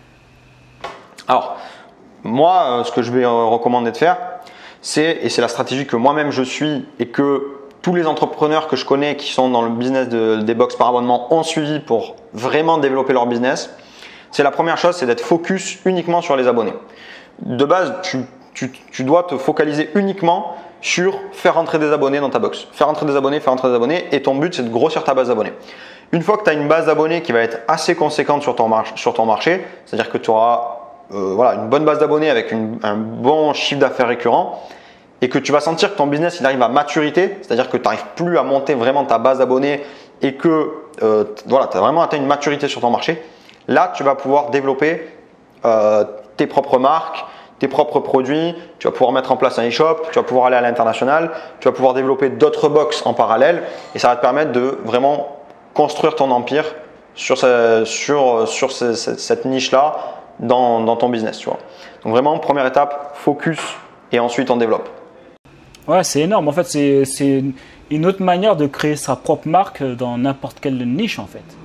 Alors, moi, ce que je vais recommander de faire, c'est, et c'est la stratégie que moi-même je suis et que tous les entrepreneurs que je connais qui sont dans le business de, des box par abonnement ont suivi pour vraiment développer leur business, c'est la première chose, c'est d'être focus uniquement sur les abonnés. De base, tu, tu, tu dois te focaliser uniquement sur faire rentrer des abonnés dans ta box. Faire rentrer des abonnés, faire rentrer des abonnés et ton but, c'est de grossir ta base d'abonnés. Une fois que tu as une base d'abonnés qui va être assez conséquente sur ton, mar sur ton marché, c'est-à-dire que tu auras Euh, voilà, une bonne base d'abonnés avec une, un bon chiffre d'affaires récurrent et que tu vas sentir que ton business il arrive à maturité, c'est-à-dire que tu n'arrives plus à monter vraiment ta base d'abonnés et que euh, voilà, tu as vraiment atteint une maturité sur ton marché, là tu vas pouvoir développer euh, tes propres marques, tes propres produits, tu vas pouvoir mettre en place un e-shop, tu vas pouvoir aller à l'international, tu vas pouvoir développer d'autres box en parallèle et ça va te permettre de vraiment construire ton empire sur, ce, sur, sur ce, cette, cette niche-là. Dans, dans ton business, tu vois. Donc vraiment, première étape, focus et ensuite on développe. Ouais, c'est énorme. En fait, c'est une autre manière de créer sa propre marque dans n'importe quelle niche, en fait.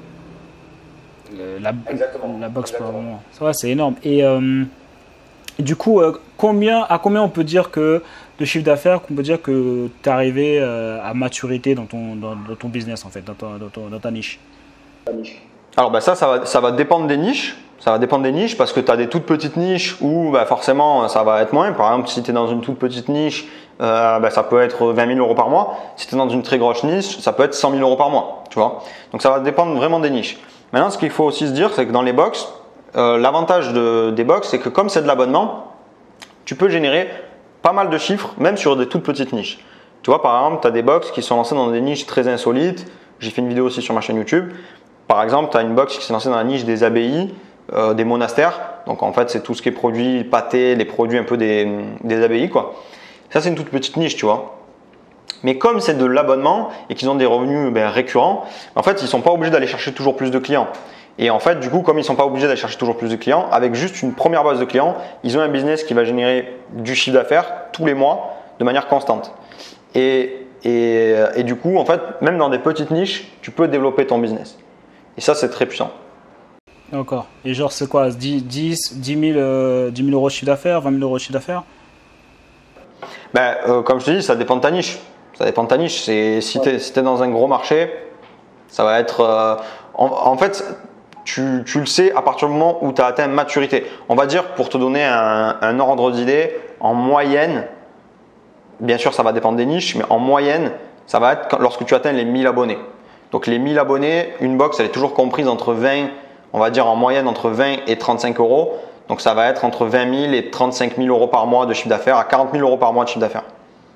La, Exactement. La box, probablement. Ouais, c'est énorme. Et euh, du coup, euh, combien, à combien on peut dire que de chiffre d'affaires, qu'on peut dire que tu es arrivé euh, à maturité dans ton, dans, dans ton business, en fait, dans, ton, dans, ton, dans ta niche? Alors bah ça, ça va, ça va dépendre des niches. Ça va dépendre des niches parce que tu as des toutes petites niches où bah forcément ça va être moins. Par exemple, si tu es dans une toute petite niche, euh, bah ça peut être vingt mille euros par mois. Si tu es dans une très grosse niche, ça peut être cent mille euros par mois. Tu vois. Donc ça va dépendre vraiment des niches. Maintenant, ce qu'il faut aussi se dire, c'est que dans les box, euh, l'avantage de, des box, c'est que comme c'est de l'abonnement, tu peux générer pas mal de chiffres, même sur des toutes petites niches. Tu vois, par exemple, tu as des box qui sont lancées dans des niches très insolites. J'ai fait une vidéo aussi sur ma chaîne YouTube. Par exemple, tu as une box qui s'est lancée dans la niche des abbayes, euh, des monastères. Donc en fait, c'est tout ce qui est produit pâté, les produits un peu des, des abbayes, quoi. Ça, c'est une toute petite niche, tu vois. Mais comme c'est de l'abonnement et qu'ils ont des revenus ben, récurrents, en fait, ils ne sont pas obligés d'aller chercher toujours plus de clients. Et en fait, du coup, comme ils ne sont pas obligés d'aller chercher toujours plus de clients, avec juste une première base de clients, ils ont un business qui va générer du chiffre d'affaires tous les mois de manière constante. Et, et, et du coup, en fait, même dans des petites niches, tu peux développer ton business. Et ça, c'est très puissant. D'accord. Et genre, c'est quoi, dix, dix, dix mille, euh, dix mille euros de chiffre d'affaires, vingt mille euros de chiffre d'affaires? Ben, euh, comme je te dis, ça dépend de ta niche. Ça dépend de ta niche. C'est, si tu es si t'es dans un gros marché, ça va être… Euh, en, en fait, tu, tu le sais à partir du moment où tu as atteint maturité. On va dire, pour te donner un, un ordre d'idée, en moyenne, bien sûr, ça va dépendre des niches, mais en moyenne, ça va être quand, lorsque tu atteins les mille abonnés. Donc, les mille abonnés, une box, elle est toujours comprise entre vingt, on va dire en moyenne entre vingt et trente-cinq euros. Donc, ça va être entre vingt mille et trente-cinq mille euros par mois de chiffre d'affaires à quarante mille euros par mois de chiffre d'affaires.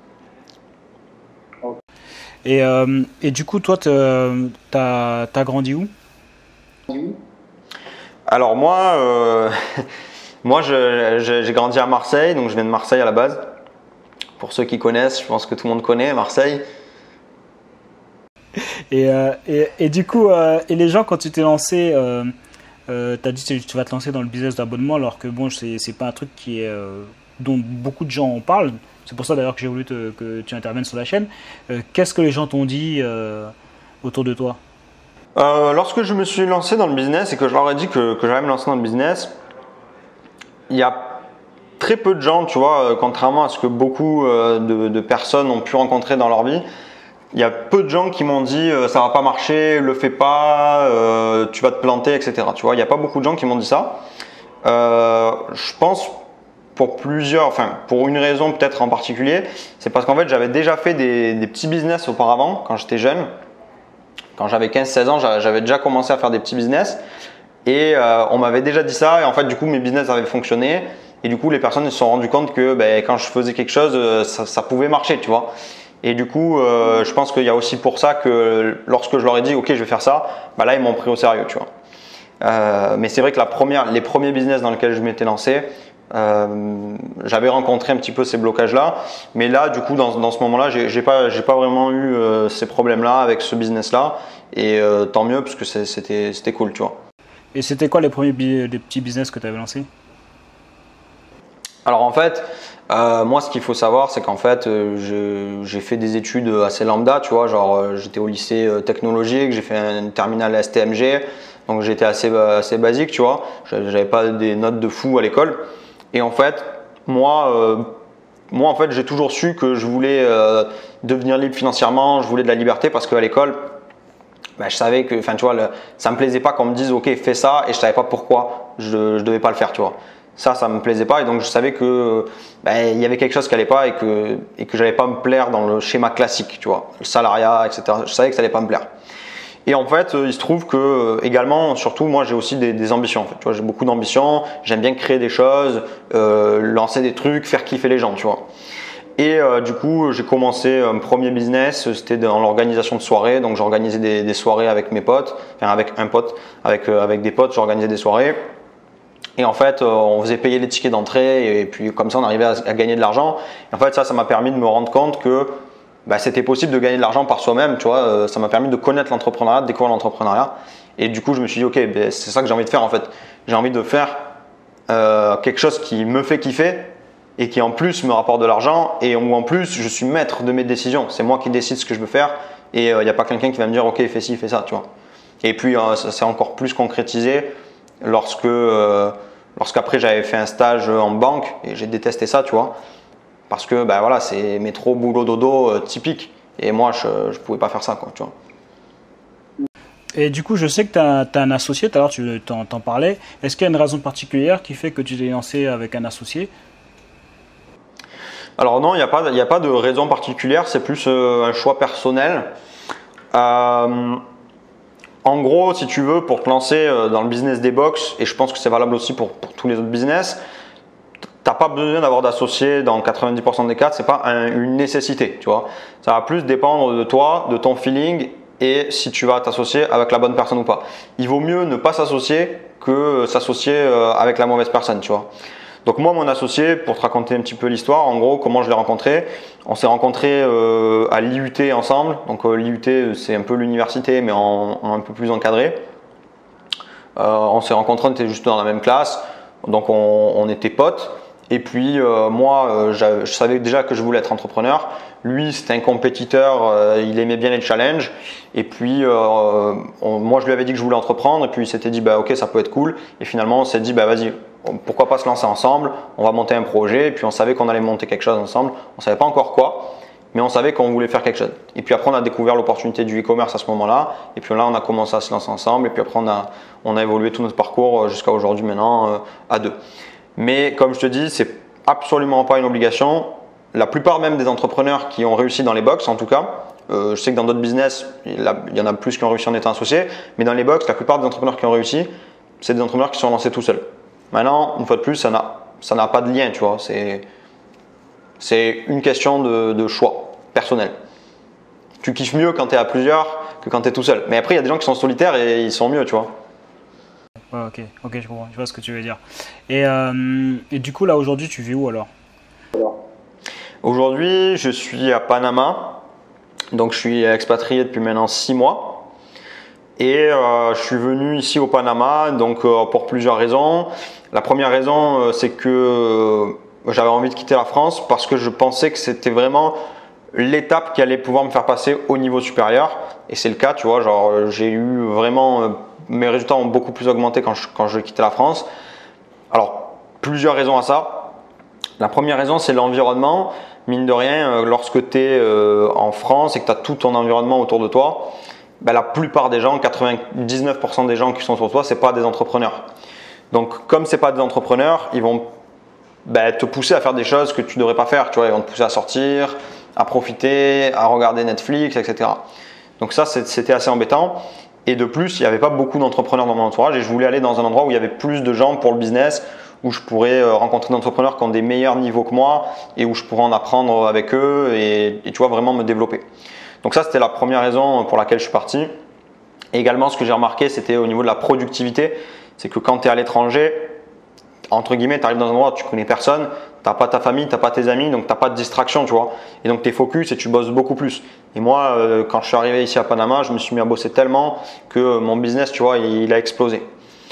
Et, euh, et du coup, toi, tu as grandi où? Alors, moi, euh, moi je, je, j'ai grandi à Marseille, donc je viens de Marseille à la base. Pour ceux qui connaissent, je pense que tout le monde connaît Marseille. Et, euh, et, et du coup, euh, et les gens, quand tu t'es lancé, euh, euh, tu as dit que tu vas te lancer dans le business d'abonnement, alors que bon, c'est c'est pas un truc qui est, euh, dont beaucoup de gens en parlent. C'est pour ça d'ailleurs que j'ai voulu te, que tu interviennes sur la chaîne. Euh, Qu'est-ce que les gens t'ont dit euh, autour de toi? euh, Lorsque je me suis lancé dans le business et que je leur ai dit que, que j'allais me lancer dans le business, il y a très peu de gens, tu vois, euh, contrairement à ce que beaucoup euh, de, de personnes ont pu rencontrer dans leur vie. Il y a peu de gens qui m'ont dit euh, ça va pas marcher, le fais pas, euh, tu vas te planter, et cetera. Tu vois, il n'y a pas beaucoup de gens qui m'ont dit ça. Euh, je pense pour plusieurs, enfin pour une raison peut-être en particulier, c'est parce qu'en fait j'avais déjà fait des, des petits business auparavant quand j'étais jeune. Quand j'avais quinze seize ans, j'avais déjà commencé à faire des petits business et euh, on m'avait déjà dit ça et en fait du coup mes business avaient fonctionné et du coup les personnes se sont rendues compte que ben, quand je faisais quelque chose, ça, ça pouvait marcher, tu vois. Et du coup, euh, je pense qu'il y a aussi pour ça que lorsque je leur ai dit ok je vais faire ça, bah là ils m'ont pris au sérieux, tu vois. Euh, mais c'est vrai que la première, les premiers business dans lesquels je m'étais lancé, euh, j'avais rencontré un petit peu ces blocages-là. Mais là, du coup, dans, dans ce moment-là, j'ai, j'ai pas, j'ai pas vraiment eu euh, ces problèmes-là avec ce business-là. Et euh, tant mieux parce que c'était, c'était cool, tu vois. Et c'était quoi les premiers les petits business que tu avais lancés? Alors en fait, euh, moi ce qu'il faut savoir c'est qu'en fait euh, je, j'ai fait des études assez lambda, tu vois, genre euh, j'étais au lycée euh, technologique, j'ai fait une terminale S T M G, donc j'étais assez, assez basique, tu vois, j'avais pas des notes de fou à l'école. Et en fait, moi, euh, moi en fait j'ai toujours su que je voulais euh, devenir libre financièrement, je voulais de la liberté parce qu'à l'école, ben, je savais que, enfin tu vois, le, ça me plaisait pas qu'on me dise ok fais ça et je savais pas pourquoi je, je devais pas le faire, tu vois. Ça, ça me plaisait pas et donc je savais que ben, il y avait quelque chose qui allait pas et que et que j'allais pas me plaire dans le schéma classique, tu vois, le salariat, et cetera. Je savais que ça allait pas me plaire. Et en fait, il se trouve que également, surtout, moi, j'ai aussi des, des ambitions. En fait, tu vois, j'ai beaucoup d'ambitions. J'aime bien créer des choses, euh, lancer des trucs, faire kiffer les gens, tu vois. Et euh, du coup, j'ai commencé un premier business. C'était dans l'organisation de soirées. Donc, j'organisais des, des soirées avec mes potes, enfin avec un pote, avec euh, avec des potes, j'organisais des soirées. Et en fait, on faisait payer les tickets d'entrée et puis comme ça, on arrivait à, à gagner de l'argent. Et en fait, ça, ça m'a permis de me rendre compte que bah, c'était possible de gagner de l'argent par soi-même. Tu vois, ça m'a permis de connaître l'entrepreneuriat, de découvrir l'entrepreneuriat. Et du coup, je me suis dit, ok, ben, c'est ça que j'ai envie de faire en fait. J'ai envie de faire euh, quelque chose qui me fait kiffer et qui en plus me rapporte de l'argent et où en plus, je suis maître de mes décisions. C'est moi qui décide ce que je veux faire et il euh, n'y a pas quelqu'un qui va me dire, ok, fais ci, fais ça, tu vois. Et puis, euh, ça s'est encore plus concrétisé lorsque euh, lorsqu'après j'avais fait un stage en banque et j'ai détesté ça, tu vois, parce que ben voilà, c'est métro boulot dodo euh, typique et moi je je pouvais pas faire ça, quoi, tu vois. Et du coup, je sais que tu as, as un associé, tout à l'heure tu t'en, t'en parlais. Est-ce qu'il y a une raison particulière qui fait que tu t'es lancé avec un associé? Alors non, il n'y a pas il y a pas de raison particulière, c'est plus euh, un choix personnel. Euh, En gros, si tu veux, pour te lancer dans le business des box, et je pense que c'est valable aussi pour, pour tous les autres business, t'as pas besoin d'avoir d'associé dans quatre-vingt-dix pour cent des cas, c'est pas un, une nécessité, tu vois. Ça va plus dépendre de toi, de ton feeling et si tu vas t'associer avec la bonne personne ou pas. Il vaut mieux ne pas s'associer que s'associer avec la mauvaise personne, tu vois. Donc moi, mon associé, pour te raconter un petit peu l'histoire, en gros, comment je l'ai rencontré, on s'est rencontrés euh, à l'I U T ensemble. Donc euh, l'I U T, c'est un peu l'université, mais en, en un peu plus encadré. Euh, on s'est rencontrés, on était juste dans la même classe, donc on, on était potes. Et puis euh, moi, euh, je savais déjà que je voulais être entrepreneur. Lui, c'était un compétiteur, euh, il aimait bien les challenges. Et puis euh, on, moi, je lui avais dit que je voulais entreprendre. Et puis il s'était dit, bah ok, ça peut être cool. Et finalement, on s'est dit, bah vas-y, pourquoi pas se lancer ensemble. On va monter un projet. Et puis on savait qu'on allait monter quelque chose ensemble. On savait pas encore quoi, mais on savait qu'on voulait faire quelque chose. Et puis après, on a découvert l'opportunité du e-commerce à ce moment-là. Et puis là, on a commencé à se lancer ensemble. Et puis après, on a, on a évolué tout notre parcours jusqu'à aujourd'hui maintenant euh, à deux. Mais comme je te dis, c'est absolument pas une obligation. La plupart même des entrepreneurs qui ont réussi dans les box, en tout cas, euh, je sais que dans d'autres business, il y en a plus qui ont réussi en étant associés, mais dans les box, la plupart des entrepreneurs qui ont réussi, c'est des entrepreneurs qui sont lancés tout seuls. Maintenant, une fois de plus, ça n'a, ça n'a pas de lien, tu vois. C'est, c'est une question de, de choix personnel. Tu kiffes mieux quand tu es à plusieurs que quand tu es tout seul. Mais après, il y a des gens qui sont solitaires et ils sont mieux, tu vois. Ouais, ok, ok, je comprends, je vois ce que tu veux dire. Et, euh, et du coup, là, aujourd'hui, tu vis où alors? Aujourd'hui, je suis à Panama. Donc, je suis expatrié depuis maintenant six mois. Et euh, je suis venu ici au Panama donc, euh, pour plusieurs raisons. La première raison, euh, c'est que euh, j'avais envie de quitter la France parce que je pensais que c'était vraiment l'étape qui allait pouvoir me faire passer au niveau supérieur. Et c'est le cas, tu vois. Genre, j'ai eu vraiment… Euh, mes résultats ont beaucoup plus augmenté quand je, quand je quittais la France. Alors, plusieurs raisons à ça. La première raison, c'est l'environnement. Mine de rien, lorsque tu es euh, en France et que tu as tout ton environnement autour de toi, ben, la plupart des gens, quatre-vingt-dix-neuf pour cent des gens qui sont autour de toi, ce n'est pas des entrepreneurs. Donc, comme ce n'est pas des entrepreneurs, ils vont ben, te pousser à faire des choses que tu ne devrais pas faire. Tu vois, ils vont te pousser à sortir, à profiter, à regarder Netflix, et cetera. Donc ça, c'était assez embêtant. Et de plus, il n'y avait pas beaucoup d'entrepreneurs dans mon entourage et je voulais aller dans un endroit où il y avait plus de gens pour le business, où je pourrais rencontrer des entrepreneurs qui ont des meilleurs niveaux que moi et où je pourrais en apprendre avec eux et, et tu vois, vraiment me développer. Donc ça, c'était la première raison pour laquelle je suis parti. Et également, ce que j'ai remarqué, c'était au niveau de la productivité. C'est que quand tu es à l'étranger, entre guillemets, tu arrives dans un endroit où tu connais personne, tu n'as pas ta famille, tu n'as pas tes amis, donc tu n'as pas de distraction, tu vois. Et donc tu es focus et tu bosses beaucoup plus. Et moi, euh, quand je suis arrivé ici à Panama, je me suis mis à bosser tellement que mon business, tu vois, il, il a explosé.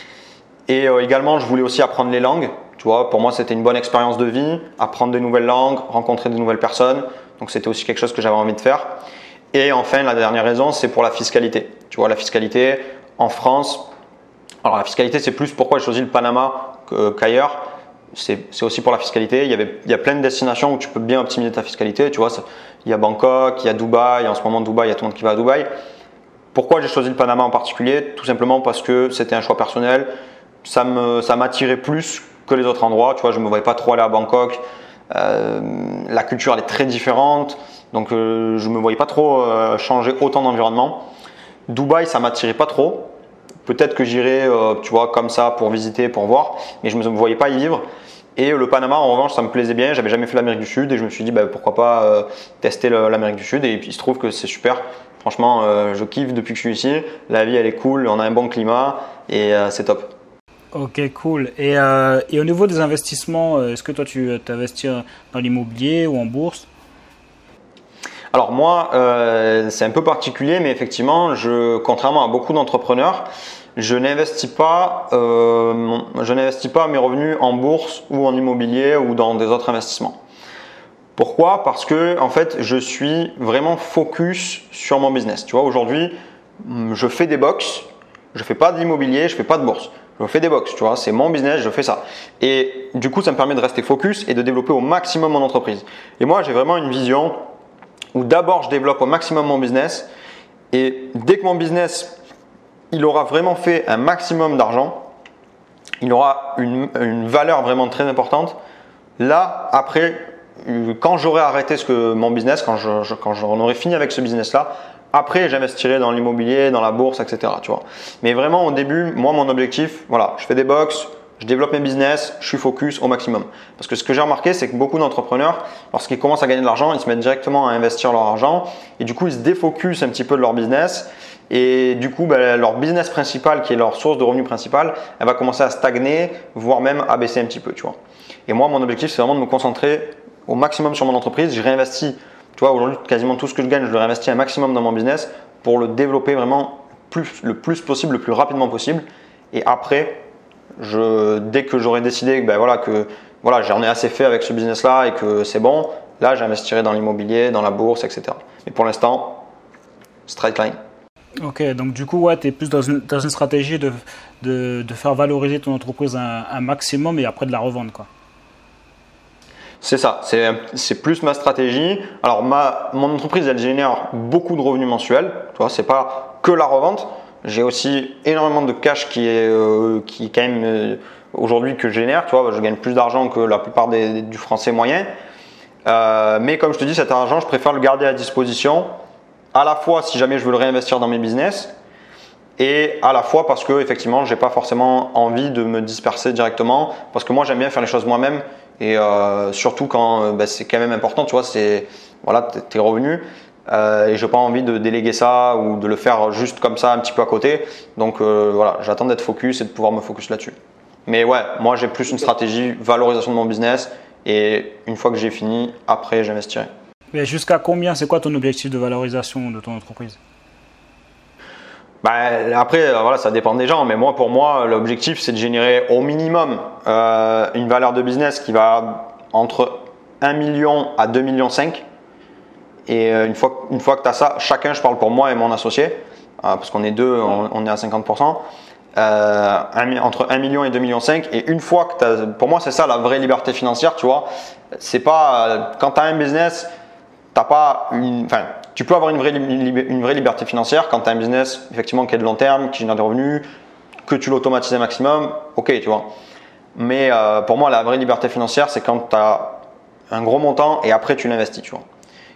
Et euh, également, je voulais aussi apprendre les langues. Tu vois, pour moi, c'était une bonne expérience de vie, apprendre de nouvelles langues, rencontrer de nouvelles personnes. Donc c'était aussi quelque chose que j'avais envie de faire. Et enfin, la dernière raison, c'est pour la fiscalité. Tu vois, la fiscalité en France. Alors la fiscalité, c'est plus pourquoi j'ai choisi le Panama qu'ailleurs. C'est aussi pour la fiscalité. Il y, avait, il y a plein de destinations où tu peux bien optimiser ta fiscalité. Tu vois, il y a Bangkok, il y a Dubaï. En ce moment, Dubaï, il y a tout le monde qui va à Dubaï. Pourquoi j'ai choisi le Panama en particulier? Tout simplement parce que c'était un choix personnel. Ça me, ça m'attirait plus que les autres endroits. Tu vois, je ne me voyais pas trop aller à Bangkok. Euh, la culture, elle est très différente. Donc, euh, je ne me voyais pas trop euh, changer autant d'environnement. Dubaï, ça ne m'attirait pas trop. Peut-être que j'irais, euh, tu vois, comme ça pour visiter, pour voir, mais je ne me voyais pas y vivre. Et le Panama, en revanche, ça me plaisait bien. J'avais jamais fait l'Amérique du Sud et je me suis dit, bah, pourquoi pas euh, tester l'Amérique du Sud. Et puis, il se trouve que c'est super. Franchement, euh, je kiffe depuis que je suis ici. La vie, elle est cool. On a un bon climat et euh, c'est top. Ok, cool. Et, euh, et au niveau des investissements, est-ce que toi, tu t'investis dans l'immobilier ou en bourse? Alors moi, euh, c'est un peu particulier, mais effectivement, je, contrairement à beaucoup d'entrepreneurs, je n'investis pas, euh, je n'investis pas mes revenus en bourse ou en immobilier ou dans des autres investissements. Pourquoi? Parce que en fait, je suis vraiment focus sur mon business. Tu vois, aujourd'hui, je fais des box, je fais pas d'immobilier, je fais pas de bourse. Je fais des box, tu vois, c'est mon business, je fais ça. Et du coup, ça me permet de rester focus et de développer au maximum mon entreprise. Et moi, j'ai vraiment une vision où d'abord je développe au maximum mon business et dès que mon business il aura vraiment fait un maximum d'argent, il aura une, une valeur vraiment très importante, là après quand j'aurai arrêté ce que, mon business, quand je, je, quand j'en aurai fini avec ce business là, après j'investirai dans l'immobilier, dans la bourse, et cetera. Tu vois. Mais vraiment au début, moi mon objectif, voilà, je fais des box, je développe mes business, je suis focus au maximum. Parce que ce que j'ai remarqué, c'est que beaucoup d'entrepreneurs, lorsqu'ils commencent à gagner de l'argent, ils se mettent directement à investir leur argent et du coup, ils se défocusent un petit peu de leur business. Et du coup, ben, leur business principal, qui est leur source de revenus principale, elle va commencer à stagner, voire même à baisser un petit peu. Tu vois. Et moi, mon objectif, c'est vraiment de me concentrer au maximum sur mon entreprise. Je réinvestis, tu vois, aujourd'hui, quasiment tout ce que je gagne, je le réinvestis un maximum dans mon business pour le développer vraiment plus, le plus possible, le plus rapidement possible. Et après, je, dès que j'aurai décidé ben, voilà, que voilà, j'en ai assez fait avec ce business-là et que c'est bon, là, j'investirai dans l'immobilier, dans la bourse, et cetera. Mais pour l'instant, straight line. Ok, donc du coup, ouais, tu es plus dans une, dans une stratégie de, de, de faire valoriser ton entreprise un, un maximum et après de la revendre, quoi. C'est ça, c'est, c'est plus ma stratégie. Alors, ma, mon entreprise, elle génère beaucoup de revenus mensuels. Tu vois, c'est pas que la revente. J'ai aussi énormément de cash qui est, euh, qui est quand même euh, aujourd'hui que je génère. Tu vois, je gagne plus d'argent que la plupart des, du français moyen. Euh, mais comme je te dis, cet argent, je préfère le garder à disposition. À la fois si jamais je veux le réinvestir dans mes business et à la fois parce que effectivement j'ai pas forcément envie de me disperser directement parce que moi j'aime bien faire les choses moi-même et euh, surtout quand euh, bah, c'est quand même important, tu vois, c'est voilà tes revenus euh, et j'ai pas envie de déléguer ça ou de le faire juste comme ça un petit peu à côté. Donc euh, voilà, j'attends d'être focus et de pouvoir me focus là-dessus. Mais ouais, moi j'ai plus une stratégie valorisation de mon business et une fois que j'ai fini, après j'investirai. Mais jusqu'à combien, c'est quoi ton objectif de valorisation de ton entreprise? Ben, après, voilà, ça dépend des gens, mais moi, pour moi, l'objectif, c'est de générer au minimum euh, une valeur de business qui va entre un million à deux millions cinq. Et euh, une fois, une fois que tu as ça, chacun, je parle pour moi et mon associé, euh, parce qu'on est deux, on, on est à cinquante pour cent, euh, un, entre un million et deux millions cinq. Et une fois que tu as, pour moi, c'est ça la vraie liberté financière, tu vois. C'est pas, euh, quand tu as un business, t'as pas une, enfin, tu peux avoir une vraie, une vraie liberté financière quand tu as un business effectivement qui est de long terme, qui génère des revenus, que tu l'automatises un maximum, ok, tu vois. Mais euh, pour moi, la vraie liberté financière, c'est quand tu as un gros montant et après tu l'investis, tu vois.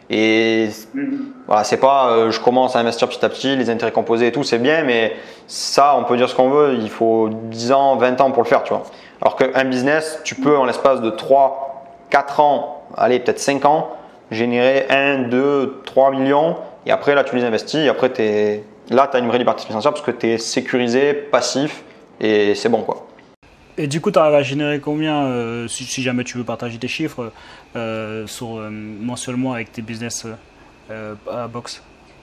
Et mm-hmm. voilà, c'est pas euh, je commence à investir petit à petit, les intérêts composés et tout, c'est bien, mais ça, on peut dire ce qu'on veut, il faut dix ans, vingt ans pour le faire, tu vois. Alors qu'un business, tu peux en l'espace de trois, quatre ans, allez, peut-être cinq ans, générer un, deux, trois millions et après là tu les investis et après t'es, là tu as une vraie liberté financière parce que tu es sécurisé, passif et c'est bon quoi. Et du coup tu arrives à générer combien euh, si, si jamais tu veux partager tes chiffres euh, sur, euh, mensuellement avec tes business euh, à Box?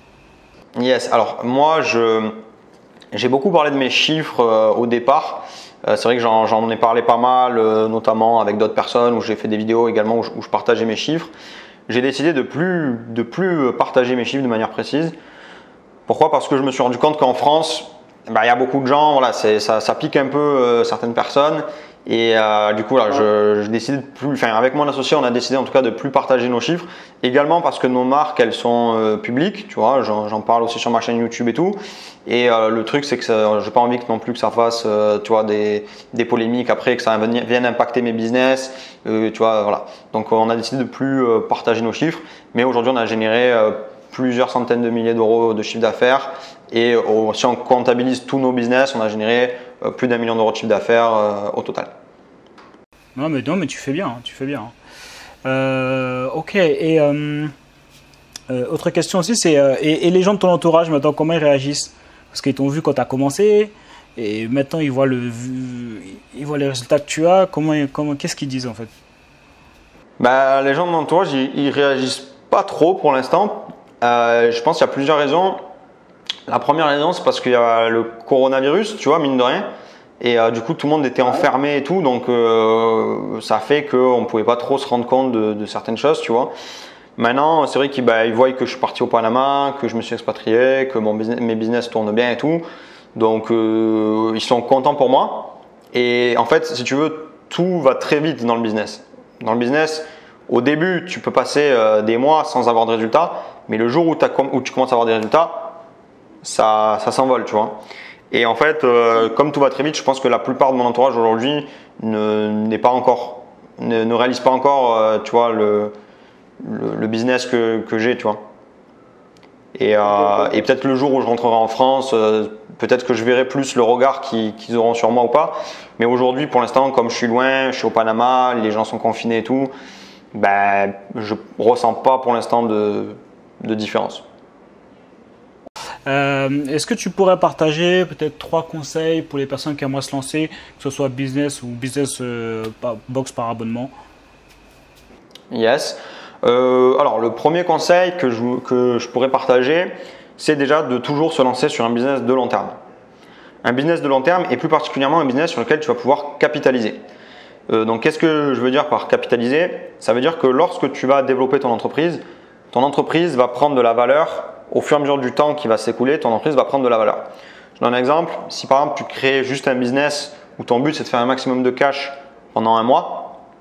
Yes, alors moi je, j'ai beaucoup parlé de mes chiffres euh, au départ. Euh, c'est vrai que j'en, j'en ai parlé pas mal, euh, notamment avec d'autres personnes où j'ai fait des vidéos également où je, où je partageais mes chiffres. J'ai décidé de plus, de plus partager mes chiffres de manière précise. Pourquoi? Parce que je me suis rendu compte qu'en France, bah, il y a beaucoup de gens, voilà, c'est, ça, ça pique un peu euh, certaines personnes. Et euh, du coup, là, je, je décide de plus, enfin, avec mon associé, on a décidé en tout cas de plus partager nos chiffres. Également parce que nos marques, elles sont euh, publiques, tu vois, j'en, j'en parle aussi sur ma chaîne YouTube et tout. Et euh, le truc, c'est que ça, j'ai pas envie que non plus que ça fasse, euh, tu vois, des, des polémiques après, que ça vienne impacter mes business, euh, tu vois, voilà. Donc, on a décidé de plus euh, partager nos chiffres. Mais aujourd'hui, on a généré euh, plusieurs centaines de milliers d'euros de chiffre d'affaires. Et euh, si on comptabilise tous nos business, on a généré euh, plus d'un million d'euros de chiffre d'affaires euh, au total. Non mais, non, mais tu fais bien, hein, tu fais bien. Euh, ok, et euh, euh, autre question aussi, c'est euh, et, et les gens de ton entourage maintenant, comment ils réagissent? Parce qu'ils t'ont vu quand tu as commencé et maintenant ils voient, le, ils voient les résultats que tu as. Comment, comment, qu'est-ce qu'ils disent en fait? Bah, les gens de mon entourage, ils, ils réagissent pas trop pour l'instant. Euh, je pense qu'il y a plusieurs raisons. La première raison, c'est parce qu'il y a le coronavirus, tu vois, mine de rien. Et euh, du coup, tout le monde était enfermé et tout, donc euh, ça fait qu'on ne pouvait pas trop se rendre compte de, de certaines choses, tu vois. Maintenant, c'est vrai qu'ils bah, ils voient que je suis parti au Panama, que je me suis expatrié, que mon business, mes business tournent bien et tout. Donc, euh, ils sont contents pour moi. Et en fait, si tu veux, tout va très vite dans le business. Dans le business, au début, tu peux passer euh, des mois sans avoir de résultats, mais le jour où, où tu commences à avoir des résultats, ça, ça s'envole, tu vois. Et en fait, euh, comme tout va très vite, je pense que la plupart de mon entourage aujourd'hui ne, n'est pas encore, ne, ne réalise pas encore, euh, tu vois, le, le, le business que, que j'ai, tu vois. Et, euh, et peut-être le jour où je rentrerai en France, euh, peut-être que je verrai plus le regard qu'ils qu'ils auront sur moi ou pas. Mais aujourd'hui, pour l'instant, comme je suis loin, je suis au Panama, les gens sont confinés et tout, ben, je ne ressens pas pour l'instant de, de différence. Euh, Est-ce que tu pourrais partager peut-être trois conseils pour les personnes qui aimeraient se lancer, que ce soit business ou business euh, par, box par abonnement? Yes. Euh, alors, le premier conseil que je, que je pourrais partager, c'est déjà de toujours se lancer sur un business de long terme. Un business de long terme et plus particulièrement un business sur lequel tu vas pouvoir capitaliser. Euh, donc, qu'est-ce que je veux dire par capitaliser? Ça veut dire que lorsque tu vas développer ton entreprise, ton entreprise va prendre de la valeur au fur et à mesure du temps qui va s'écouler, ton entreprise va prendre de la valeur. Je donne un exemple. Si par exemple, tu crées juste un business où ton but c'est de faire un maximum de cash pendant un mois,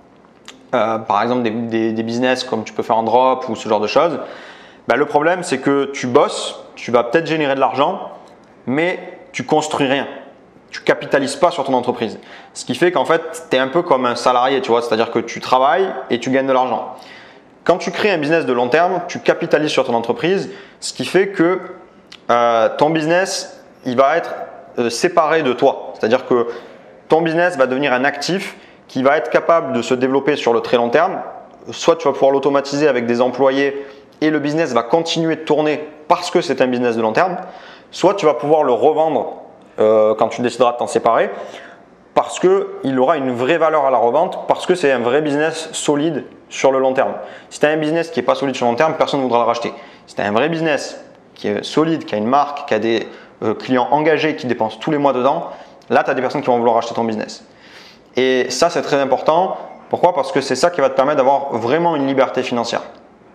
Euh, par exemple des, des, des business comme tu peux faire en drop ou ce genre de choses, ben le problème c'est que tu bosses, tu vas peut-être générer de l'argent, mais tu construis rien. Tu capitalises pas sur ton entreprise. Ce qui fait qu'en fait, tu es un peu comme un salarié, tu vois, c'est-à-dire que tu travailles et tu gagnes de l'argent. Quand tu crées un business de long terme, tu capitalises sur ton entreprise, ce qui fait que euh, ton business, il va être euh, séparé de toi. C'est-à-dire que ton business va devenir un actif qui va être capable de se développer sur le très long terme. Soit tu vas pouvoir l'automatiser avec des employés et le business va continuer de tourner parce que c'est un business de long terme. Soit tu vas pouvoir le revendre euh, quand tu décideras de t'en séparer parce qu'il aura une vraie valeur à la revente, parce que c'est un vrai business solide sur le long terme. Si tu as un business qui n'est pas solide sur le long terme, personne ne voudra le racheter. Si tu as un vrai business qui est solide, qui a une marque, qui a des euh, clients engagés qui dépensent tous les mois dedans, là tu as des personnes qui vont vouloir racheter ton business. Et ça, c'est très important. Pourquoi? Parce que c'est ça qui va te permettre d'avoir vraiment une liberté financière.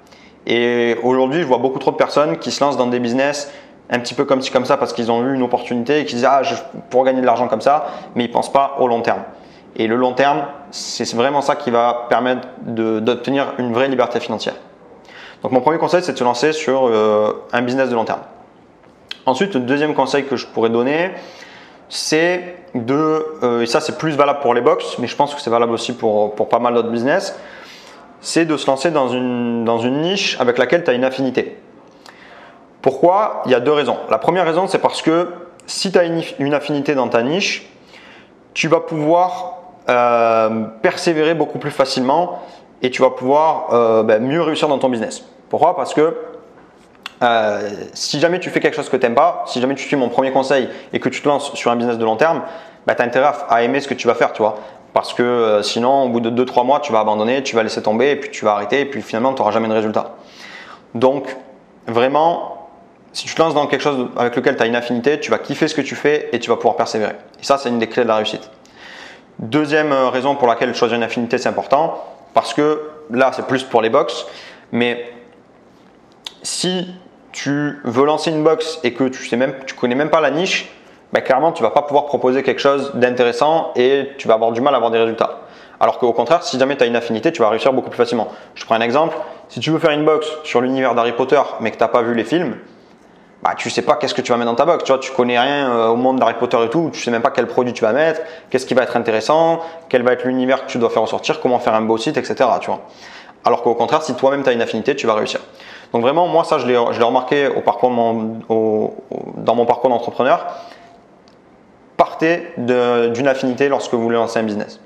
Et aujourd'hui, je vois beaucoup trop de personnes qui se lancent dans des business un petit peu comme ci, comme ça, parce qu'ils ont eu une opportunité et qui disent « Ah, je pourrais gagner de l'argent comme ça », mais ils ne pensent pas au long terme. Et le long terme, c'est vraiment ça qui va permettre d'obtenir une vraie liberté financière. Donc, mon premier conseil, c'est de se lancer sur euh, un business de long terme. Ensuite, le deuxième conseil que je pourrais donner, c'est de, euh, et ça c'est plus valable pour les box, mais je pense que c'est valable aussi pour, pour pas mal d'autres business, c'est de se lancer dans une, dans une niche avec laquelle tu as une affinité. Pourquoi? Il y a deux raisons. La première raison, c'est parce que si tu as une, une affinité dans ta niche, tu vas pouvoir euh, persévérer beaucoup plus facilement et tu vas pouvoir euh, ben, mieux réussir dans ton business. Pourquoi? Parce que Euh, si jamais tu fais quelque chose que tu n'aimes pas, si jamais tu suis mon premier conseil et que tu te lances sur un business de long terme, bah, tu as intérêt à, à aimer ce que tu vas faire, tu vois. Parce que euh, sinon, au bout de deux trois mois, tu vas abandonner, tu vas laisser tomber et puis tu vas arrêter et puis finalement, tu n'auras jamais de résultat. Donc, vraiment, si tu te lances dans quelque chose avec lequel tu as une affinité, tu vas kiffer ce que tu fais et tu vas pouvoir persévérer. Et ça, c'est une des clés de la réussite. Deuxième raison pour laquelle choisir une affinité, c'est important, parce que là, c'est plus pour les box, mais si tu veux lancer une box et que tu ne connais même pas la niche, bah clairement, tu ne vas pas pouvoir proposer quelque chose d'intéressant et tu vas avoir du mal à avoir des résultats. Alors qu'au contraire, si jamais tu as une affinité, tu vas réussir beaucoup plus facilement. Je prends un exemple. Si tu veux faire une box sur l'univers d'Harry Potter, mais que tu n'as pas vu les films, bah, tu ne sais pas qu'est-ce que tu vas mettre dans ta box. Tu vois, tu connais rien euh, au monde d'Harry Potter et tout. Tu ne sais même pas quel produit tu vas mettre, qu'est-ce qui va être intéressant, quel va être l'univers que tu dois faire ressortir, comment faire un beau site, et cetera. Tu vois. Alors qu'au contraire, si toi-même tu as une affinité, tu vas réussir. Donc vraiment, moi ça je l'ai remarqué au parcours mon, au, au, dans mon parcours d'entrepreneur. Partez d'une affinité lorsque vous voulez lancer un business.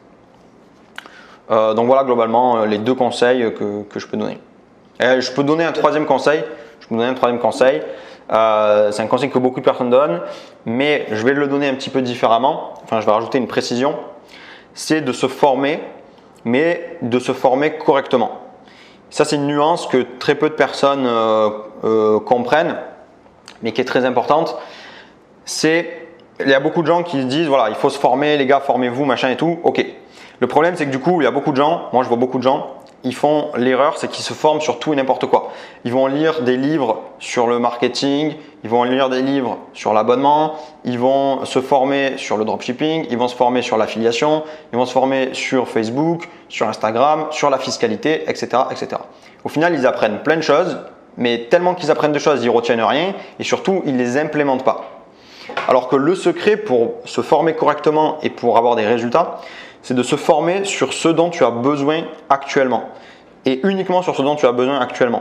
Euh, donc voilà globalement les deux conseils que, que je peux donner. Et je peux donner un troisième conseil. Je peux donner un troisième conseil. Euh, c'est un conseil que beaucoup de personnes donnent, mais je vais le donner un petit peu différemment. Enfin, je vais rajouter une précision. C'est de se former, mais de se former correctement. Ça, c'est une nuance que très peu de personnes euh, euh, comprennent, mais qui est très importante. C'est, il y a beaucoup de gens qui disent, voilà, il faut se former, les gars, formez-vous, machin et tout. Ok. Le problème, c'est que du coup, il y a beaucoup de gens, moi je vois beaucoup de gens, ils font l'erreur, c'est qu'ils se forment sur tout et n'importe quoi. Ils vont lire des livres sur le marketing, ils vont lire des livres sur l'abonnement, ils vont se former sur le dropshipping, ils vont se former sur l'affiliation, ils vont se former sur Facebook, sur Instagram, sur la fiscalité, et cetera, et cetera. Au final, ils apprennent plein de choses, mais tellement qu'ils apprennent de choses, ils ne retiennent rien et surtout, ils ne les implémentent pas. Alors que le secret pour se former correctement et pour avoir des résultats, c'est de se former sur ce dont tu as besoin actuellement et uniquement sur ce dont tu as besoin actuellement.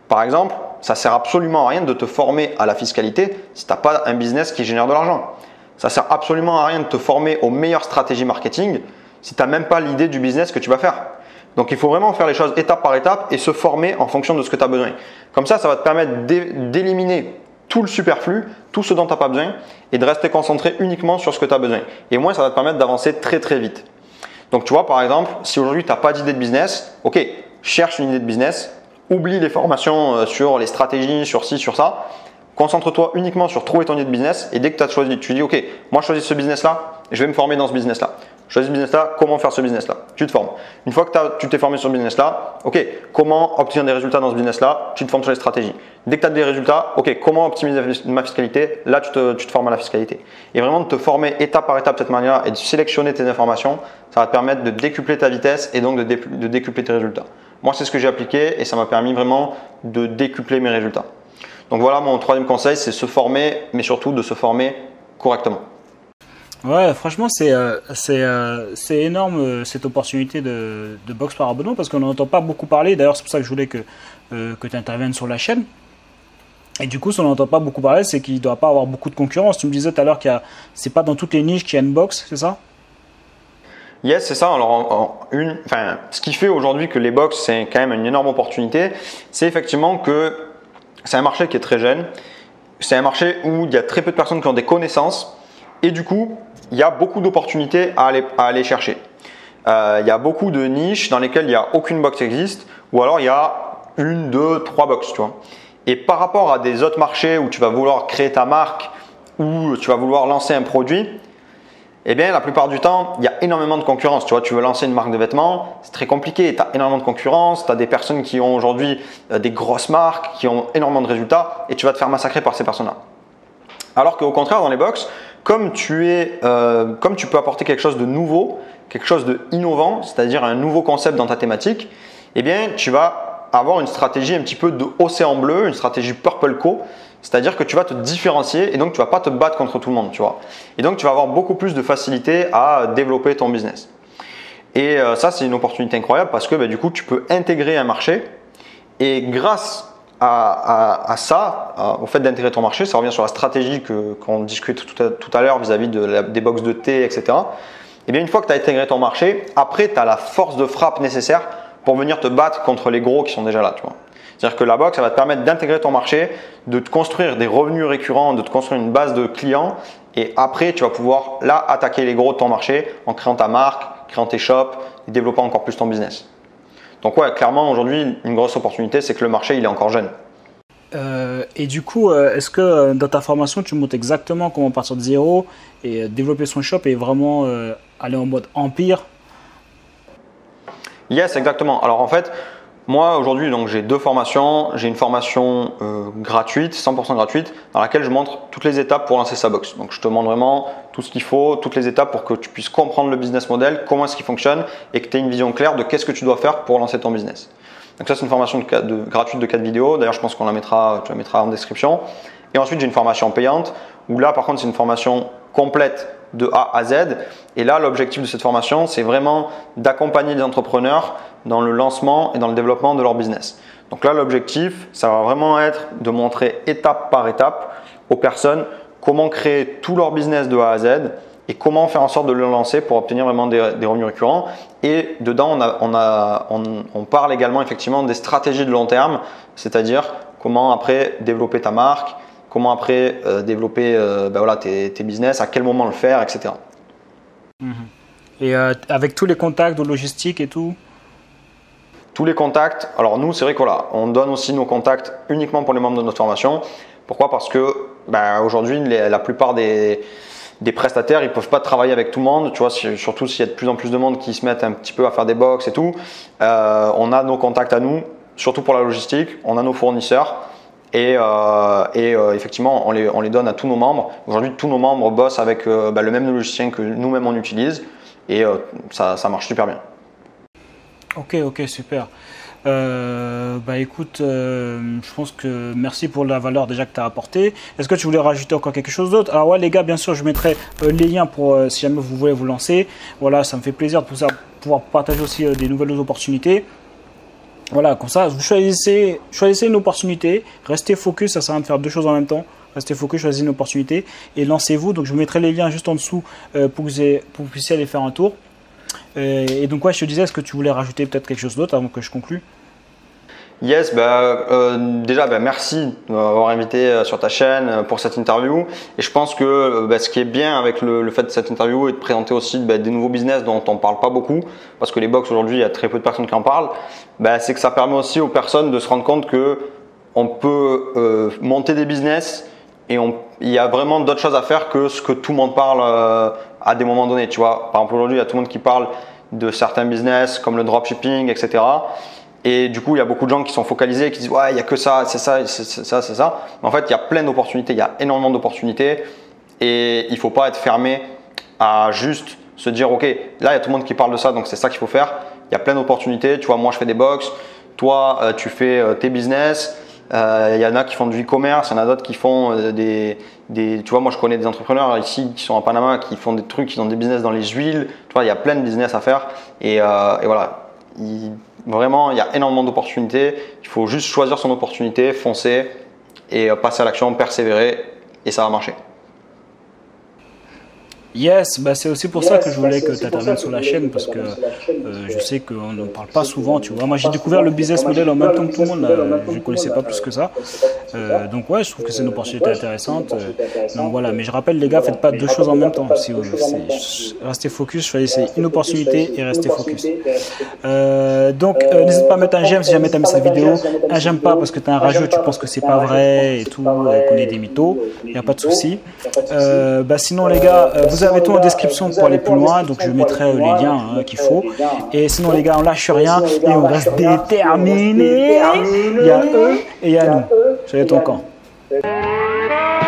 Par exemple, ça sert absolument à rien de te former à la fiscalité si tu n'as pas un business qui génère de l'argent. Ça sert absolument à rien de te former aux meilleures stratégies marketing si tu n'as même pas l'idée du business que tu vas faire. Donc, il faut vraiment faire les choses étape par étape et se former en fonction de ce que tu as besoin. Comme ça, ça va te permettre d'éliminer tout le superflu, tout ce dont tu n'as pas besoin et de rester concentré uniquement sur ce que tu as besoin. Et au moins, ça va te permettre d'avancer très très vite. Donc, tu vois, par exemple, si aujourd'hui tu n'as pas d'idée de business, ok, cherche une idée de business, oublie les formations sur les stratégies, sur ci, sur ça. Concentre-toi uniquement sur trouver ton idée de business et dès que tu as choisi, tu dis ok, moi je choisis ce business-là, je vais me former dans ce business-là. Je choisis ce business-là, comment faire ce business-là? Tu te formes. Une fois que tu t'es formé sur ce business-là, ok, comment obtenir des résultats dans ce business-là? Tu te formes sur les stratégies. Dès que tu as des résultats, ok, comment optimiser ma fiscalité? Là, tu te, tu te formes à la fiscalité. Et vraiment de te former étape par étape de cette manière et de sélectionner tes informations, ça va te permettre de décupler ta vitesse et donc de, dé, de décupler tes résultats. Moi, c'est ce que j'ai appliqué et ça m'a permis vraiment de décupler mes résultats. Donc voilà, mon troisième conseil, c'est se former, mais surtout de se former correctement. Ouais, franchement, c'est euh, c'est euh, c'est énorme euh, cette opportunité de, de boxe par abonnement parce qu'on n'entend pas beaucoup parler. D'ailleurs, c'est pour ça que je voulais que, euh, que tu interviennes sur la chaîne. Et du coup, si on n'entend pas beaucoup parler, c'est qu'il ne doit pas avoir beaucoup de concurrence. Tu me disais tout à l'heure qu'il y a, c'est pas dans toutes les niches qu'il y a une boxe, c'est ça? Yes, c'est ça. Alors, en, en une, enfin, ce qui fait aujourd'hui que les box, c'est quand même une énorme opportunité, c'est effectivement que c'est un marché qui est très jeune. C'est un marché où il y a très peu de personnes qui ont des connaissances et du coup, il y a beaucoup d'opportunités à aller, à aller chercher. Euh, il y a beaucoup de niches dans lesquelles il n'y a aucune box existe ou alors il y a une, deux, trois box, tu vois. Et par rapport à des autres marchés où tu vas vouloir créer ta marque ou tu vas vouloir lancer un produit, eh bien, la plupart du temps, il y a énormément de concurrence. Tu vois, tu veux lancer une marque de vêtements, c'est très compliqué. Tu as énormément de concurrence. Tu as des personnes qui ont aujourd'hui des grosses marques, qui ont énormément de résultats et tu vas te faire massacrer par ces personnes-là. Alors qu'au contraire, dans les box, comme tu, es, euh, comme tu peux apporter quelque chose de nouveau, quelque chose de innovant, c'est-à-dire un nouveau concept dans ta thématique, eh bien, tu vas avoir une stratégie un petit peu de océan bleu, une stratégie Purple Co. C'est-à-dire que tu vas te différencier et donc tu ne vas pas te battre contre tout le monde, tu vois. Et donc tu vas avoir beaucoup plus de facilité à développer ton business. Et euh, ça, c'est une opportunité incroyable parce que bah, du coup, tu peux intégrer un marché et grâce à, à, à ça, à, au fait d'intégrer ton marché, ça revient sur la stratégie que, qu'on discute tout à, tout à l'heure vis-à-vis de la, des box de thé, et cetera. Et bien une fois que tu as intégré ton marché, après tu as la force de frappe nécessaire pour venir te battre contre les gros qui sont déjà là, tu vois. C'est-à-dire que la box, ça va te permettre d'intégrer ton marché, de te construire des revenus récurrents, de te construire une base de clients et après, tu vas pouvoir là attaquer les gros de ton marché en créant ta marque, créant tes shops et développant encore plus ton business. Donc ouais, clairement aujourd'hui, une grosse opportunité, c'est que le marché, il est encore jeune. Euh, et du coup, euh, est-ce que euh, dans ta formation, tu montres exactement comment partir de zéro et euh, développer son shop et vraiment euh, aller en mode empire? Yes, exactement. Alors en fait, moi aujourd'hui, donc j'ai deux formations. J'ai une formation euh, gratuite, cent pour cent gratuite, dans laquelle je montre toutes les étapes pour lancer sa box. Donc je te montre vraiment tout ce qu'il faut, toutes les étapes pour que tu puisses comprendre le business model, comment est-ce qu'il fonctionne et que tu aies une vision claire de qu'est-ce que tu dois faire pour lancer ton business. Donc ça, c'est une formation de, de, gratuite de quatre vidéos. D'ailleurs, je pense qu'on la mettra, tu la mettras en description. Et ensuite, j'ai une formation payante où là, par contre, c'est une formation complète de A à Z. Et là, l'objectif de cette formation, c'est vraiment d'accompagner les entrepreneurs dans le lancement et dans le développement de leur business. Donc là, l'objectif, ça va vraiment être de montrer étape par étape aux personnes comment créer tout leur business de A à Z et comment faire en sorte de le lancer pour obtenir vraiment des, des revenus récurrents. Et dedans, on, a, on, a, on, on parle également effectivement des stratégies de long terme, c'est-à-dire comment après développer ta marque, comment après euh, développer euh, ben voilà, tes, tes business, à quel moment le faire, et cetera. Mmh. Et euh, avec tous les contacts de logistique et tout? Tous les contacts. Alors nous, c'est vrai qu'on on donne aussi nos contacts uniquement pour les membres de notre formation. Pourquoi? Parce que ben, aujourd'hui, la plupart des, des prestataires, ils ne peuvent pas travailler avec tout le monde. Tu vois, surtout s'il y a de plus en plus de monde qui se mettent un petit peu à faire des box et tout. Euh, on a nos contacts à nous, surtout pour la logistique. On a nos fournisseurs. Et, euh, et euh, effectivement, on les, on les donne à tous nos membres. Aujourd'hui, tous nos membres bossent avec euh, bah, le même logiciel que nous-mêmes on utilise et euh, ça, ça marche super bien. Ok, ok, super. Euh, bah écoute, euh, je pense que merci pour la valeur déjà que tu as apportée. Est-ce que tu voulais rajouter encore quelque chose d'autre? Alors ouais les gars, bien sûr, je mettrai euh, les liens pour euh, si jamais vous voulez vous lancer. Voilà, ça me fait plaisir de pouvoir partager aussi euh, des nouvelles opportunités. Voilà, comme ça, vous choisissez, choisissez une opportunité, restez focus, ça sert à rien de faire deux choses en même temps. Restez focus, choisissez une opportunité et lancez-vous. Donc, je vous mettrai les liens juste en dessous euh, pour, que vous ayez, pour que vous puissiez aller faire un tour. Euh, et donc, ouais, je te disais, est-ce que tu voulais rajouter peut-être quelque chose d'autre avant que je conclue? Yes, bah, euh, déjà bah, merci de m'avoir invité euh, sur ta chaîne euh, pour cette interview. Et je pense que euh, bah, ce qui est bien avec le, le fait de cette interview et de présenter aussi bah, des nouveaux business dont on ne parle pas beaucoup, parce que les box aujourd'hui, il y a très peu de personnes qui en parlent, bah, c'est que ça permet aussi aux personnes de se rendre compte que on peut euh, monter des business et on, il y a vraiment d'autres choses à faire que ce que tout le monde parle euh, à des moments donnés. Tu vois, par exemple aujourd'hui, il y a tout le monde qui parle de certains business comme le dropshipping, et cetera. Et du coup, il y a beaucoup de gens qui sont focalisés, qui disent ouais, il n'y a que ça, c'est ça, c'est ça, c'est ça. Mais en fait, il y a plein d'opportunités, il y a énormément d'opportunités et il ne faut pas être fermé à juste se dire ok, là, il y a tout le monde qui parle de ça, donc c'est ça qu'il faut faire. Il y a plein d'opportunités. Tu vois, moi, je fais des box, toi, euh, tu fais euh, tes business. Euh, il y en a qui font du e-commerce, il y en a d'autres qui font euh, des, des. Tu vois, moi, je connais des entrepreneurs ici qui sont à Panama, qui font des trucs, qui ont des business dans les huiles. Tu vois, il y a plein de business à faire et, euh, et voilà. Il, vraiment, il y a énormément d'opportunités. Il faut juste choisir son opportunité, foncer et passer à l'action, persévérer et ça va marcher. Yes, bah c'est aussi pour yes, ça que je voulais que tu interviennes sur la chaîne parce que euh, je sais qu'on ne parle pas souvent, tu vois. Moi, j'ai découvert le business model en même temps que tout le monde, euh, je ne connaissais pas plus que ça. Euh, donc, ouais, je trouve que c'est une opportunité intéressante. Donc, voilà, mais je rappelle, les gars, faites pas deux choses en même temps. Si vous, restez focus, choisissez une opportunité et restez focus. Euh, donc, euh, n'hésite pas à mettre un j'aime si jamais tu as mis cette vidéo. Un j'aime pas parce que tu es un rageux, tu penses que c'est pas vrai et tout, euh, qu'on est des mythos. Il n'y a pas de souci. Euh, bah, sinon, les gars, euh, vous Vous avez tout en description pour aller plus loin, donc je mettrai les liens hein, qu'il faut. Et sinon les gars, on lâche rien et on reste déterminés. Il y a eux et il y a nous. Soyez ton camp.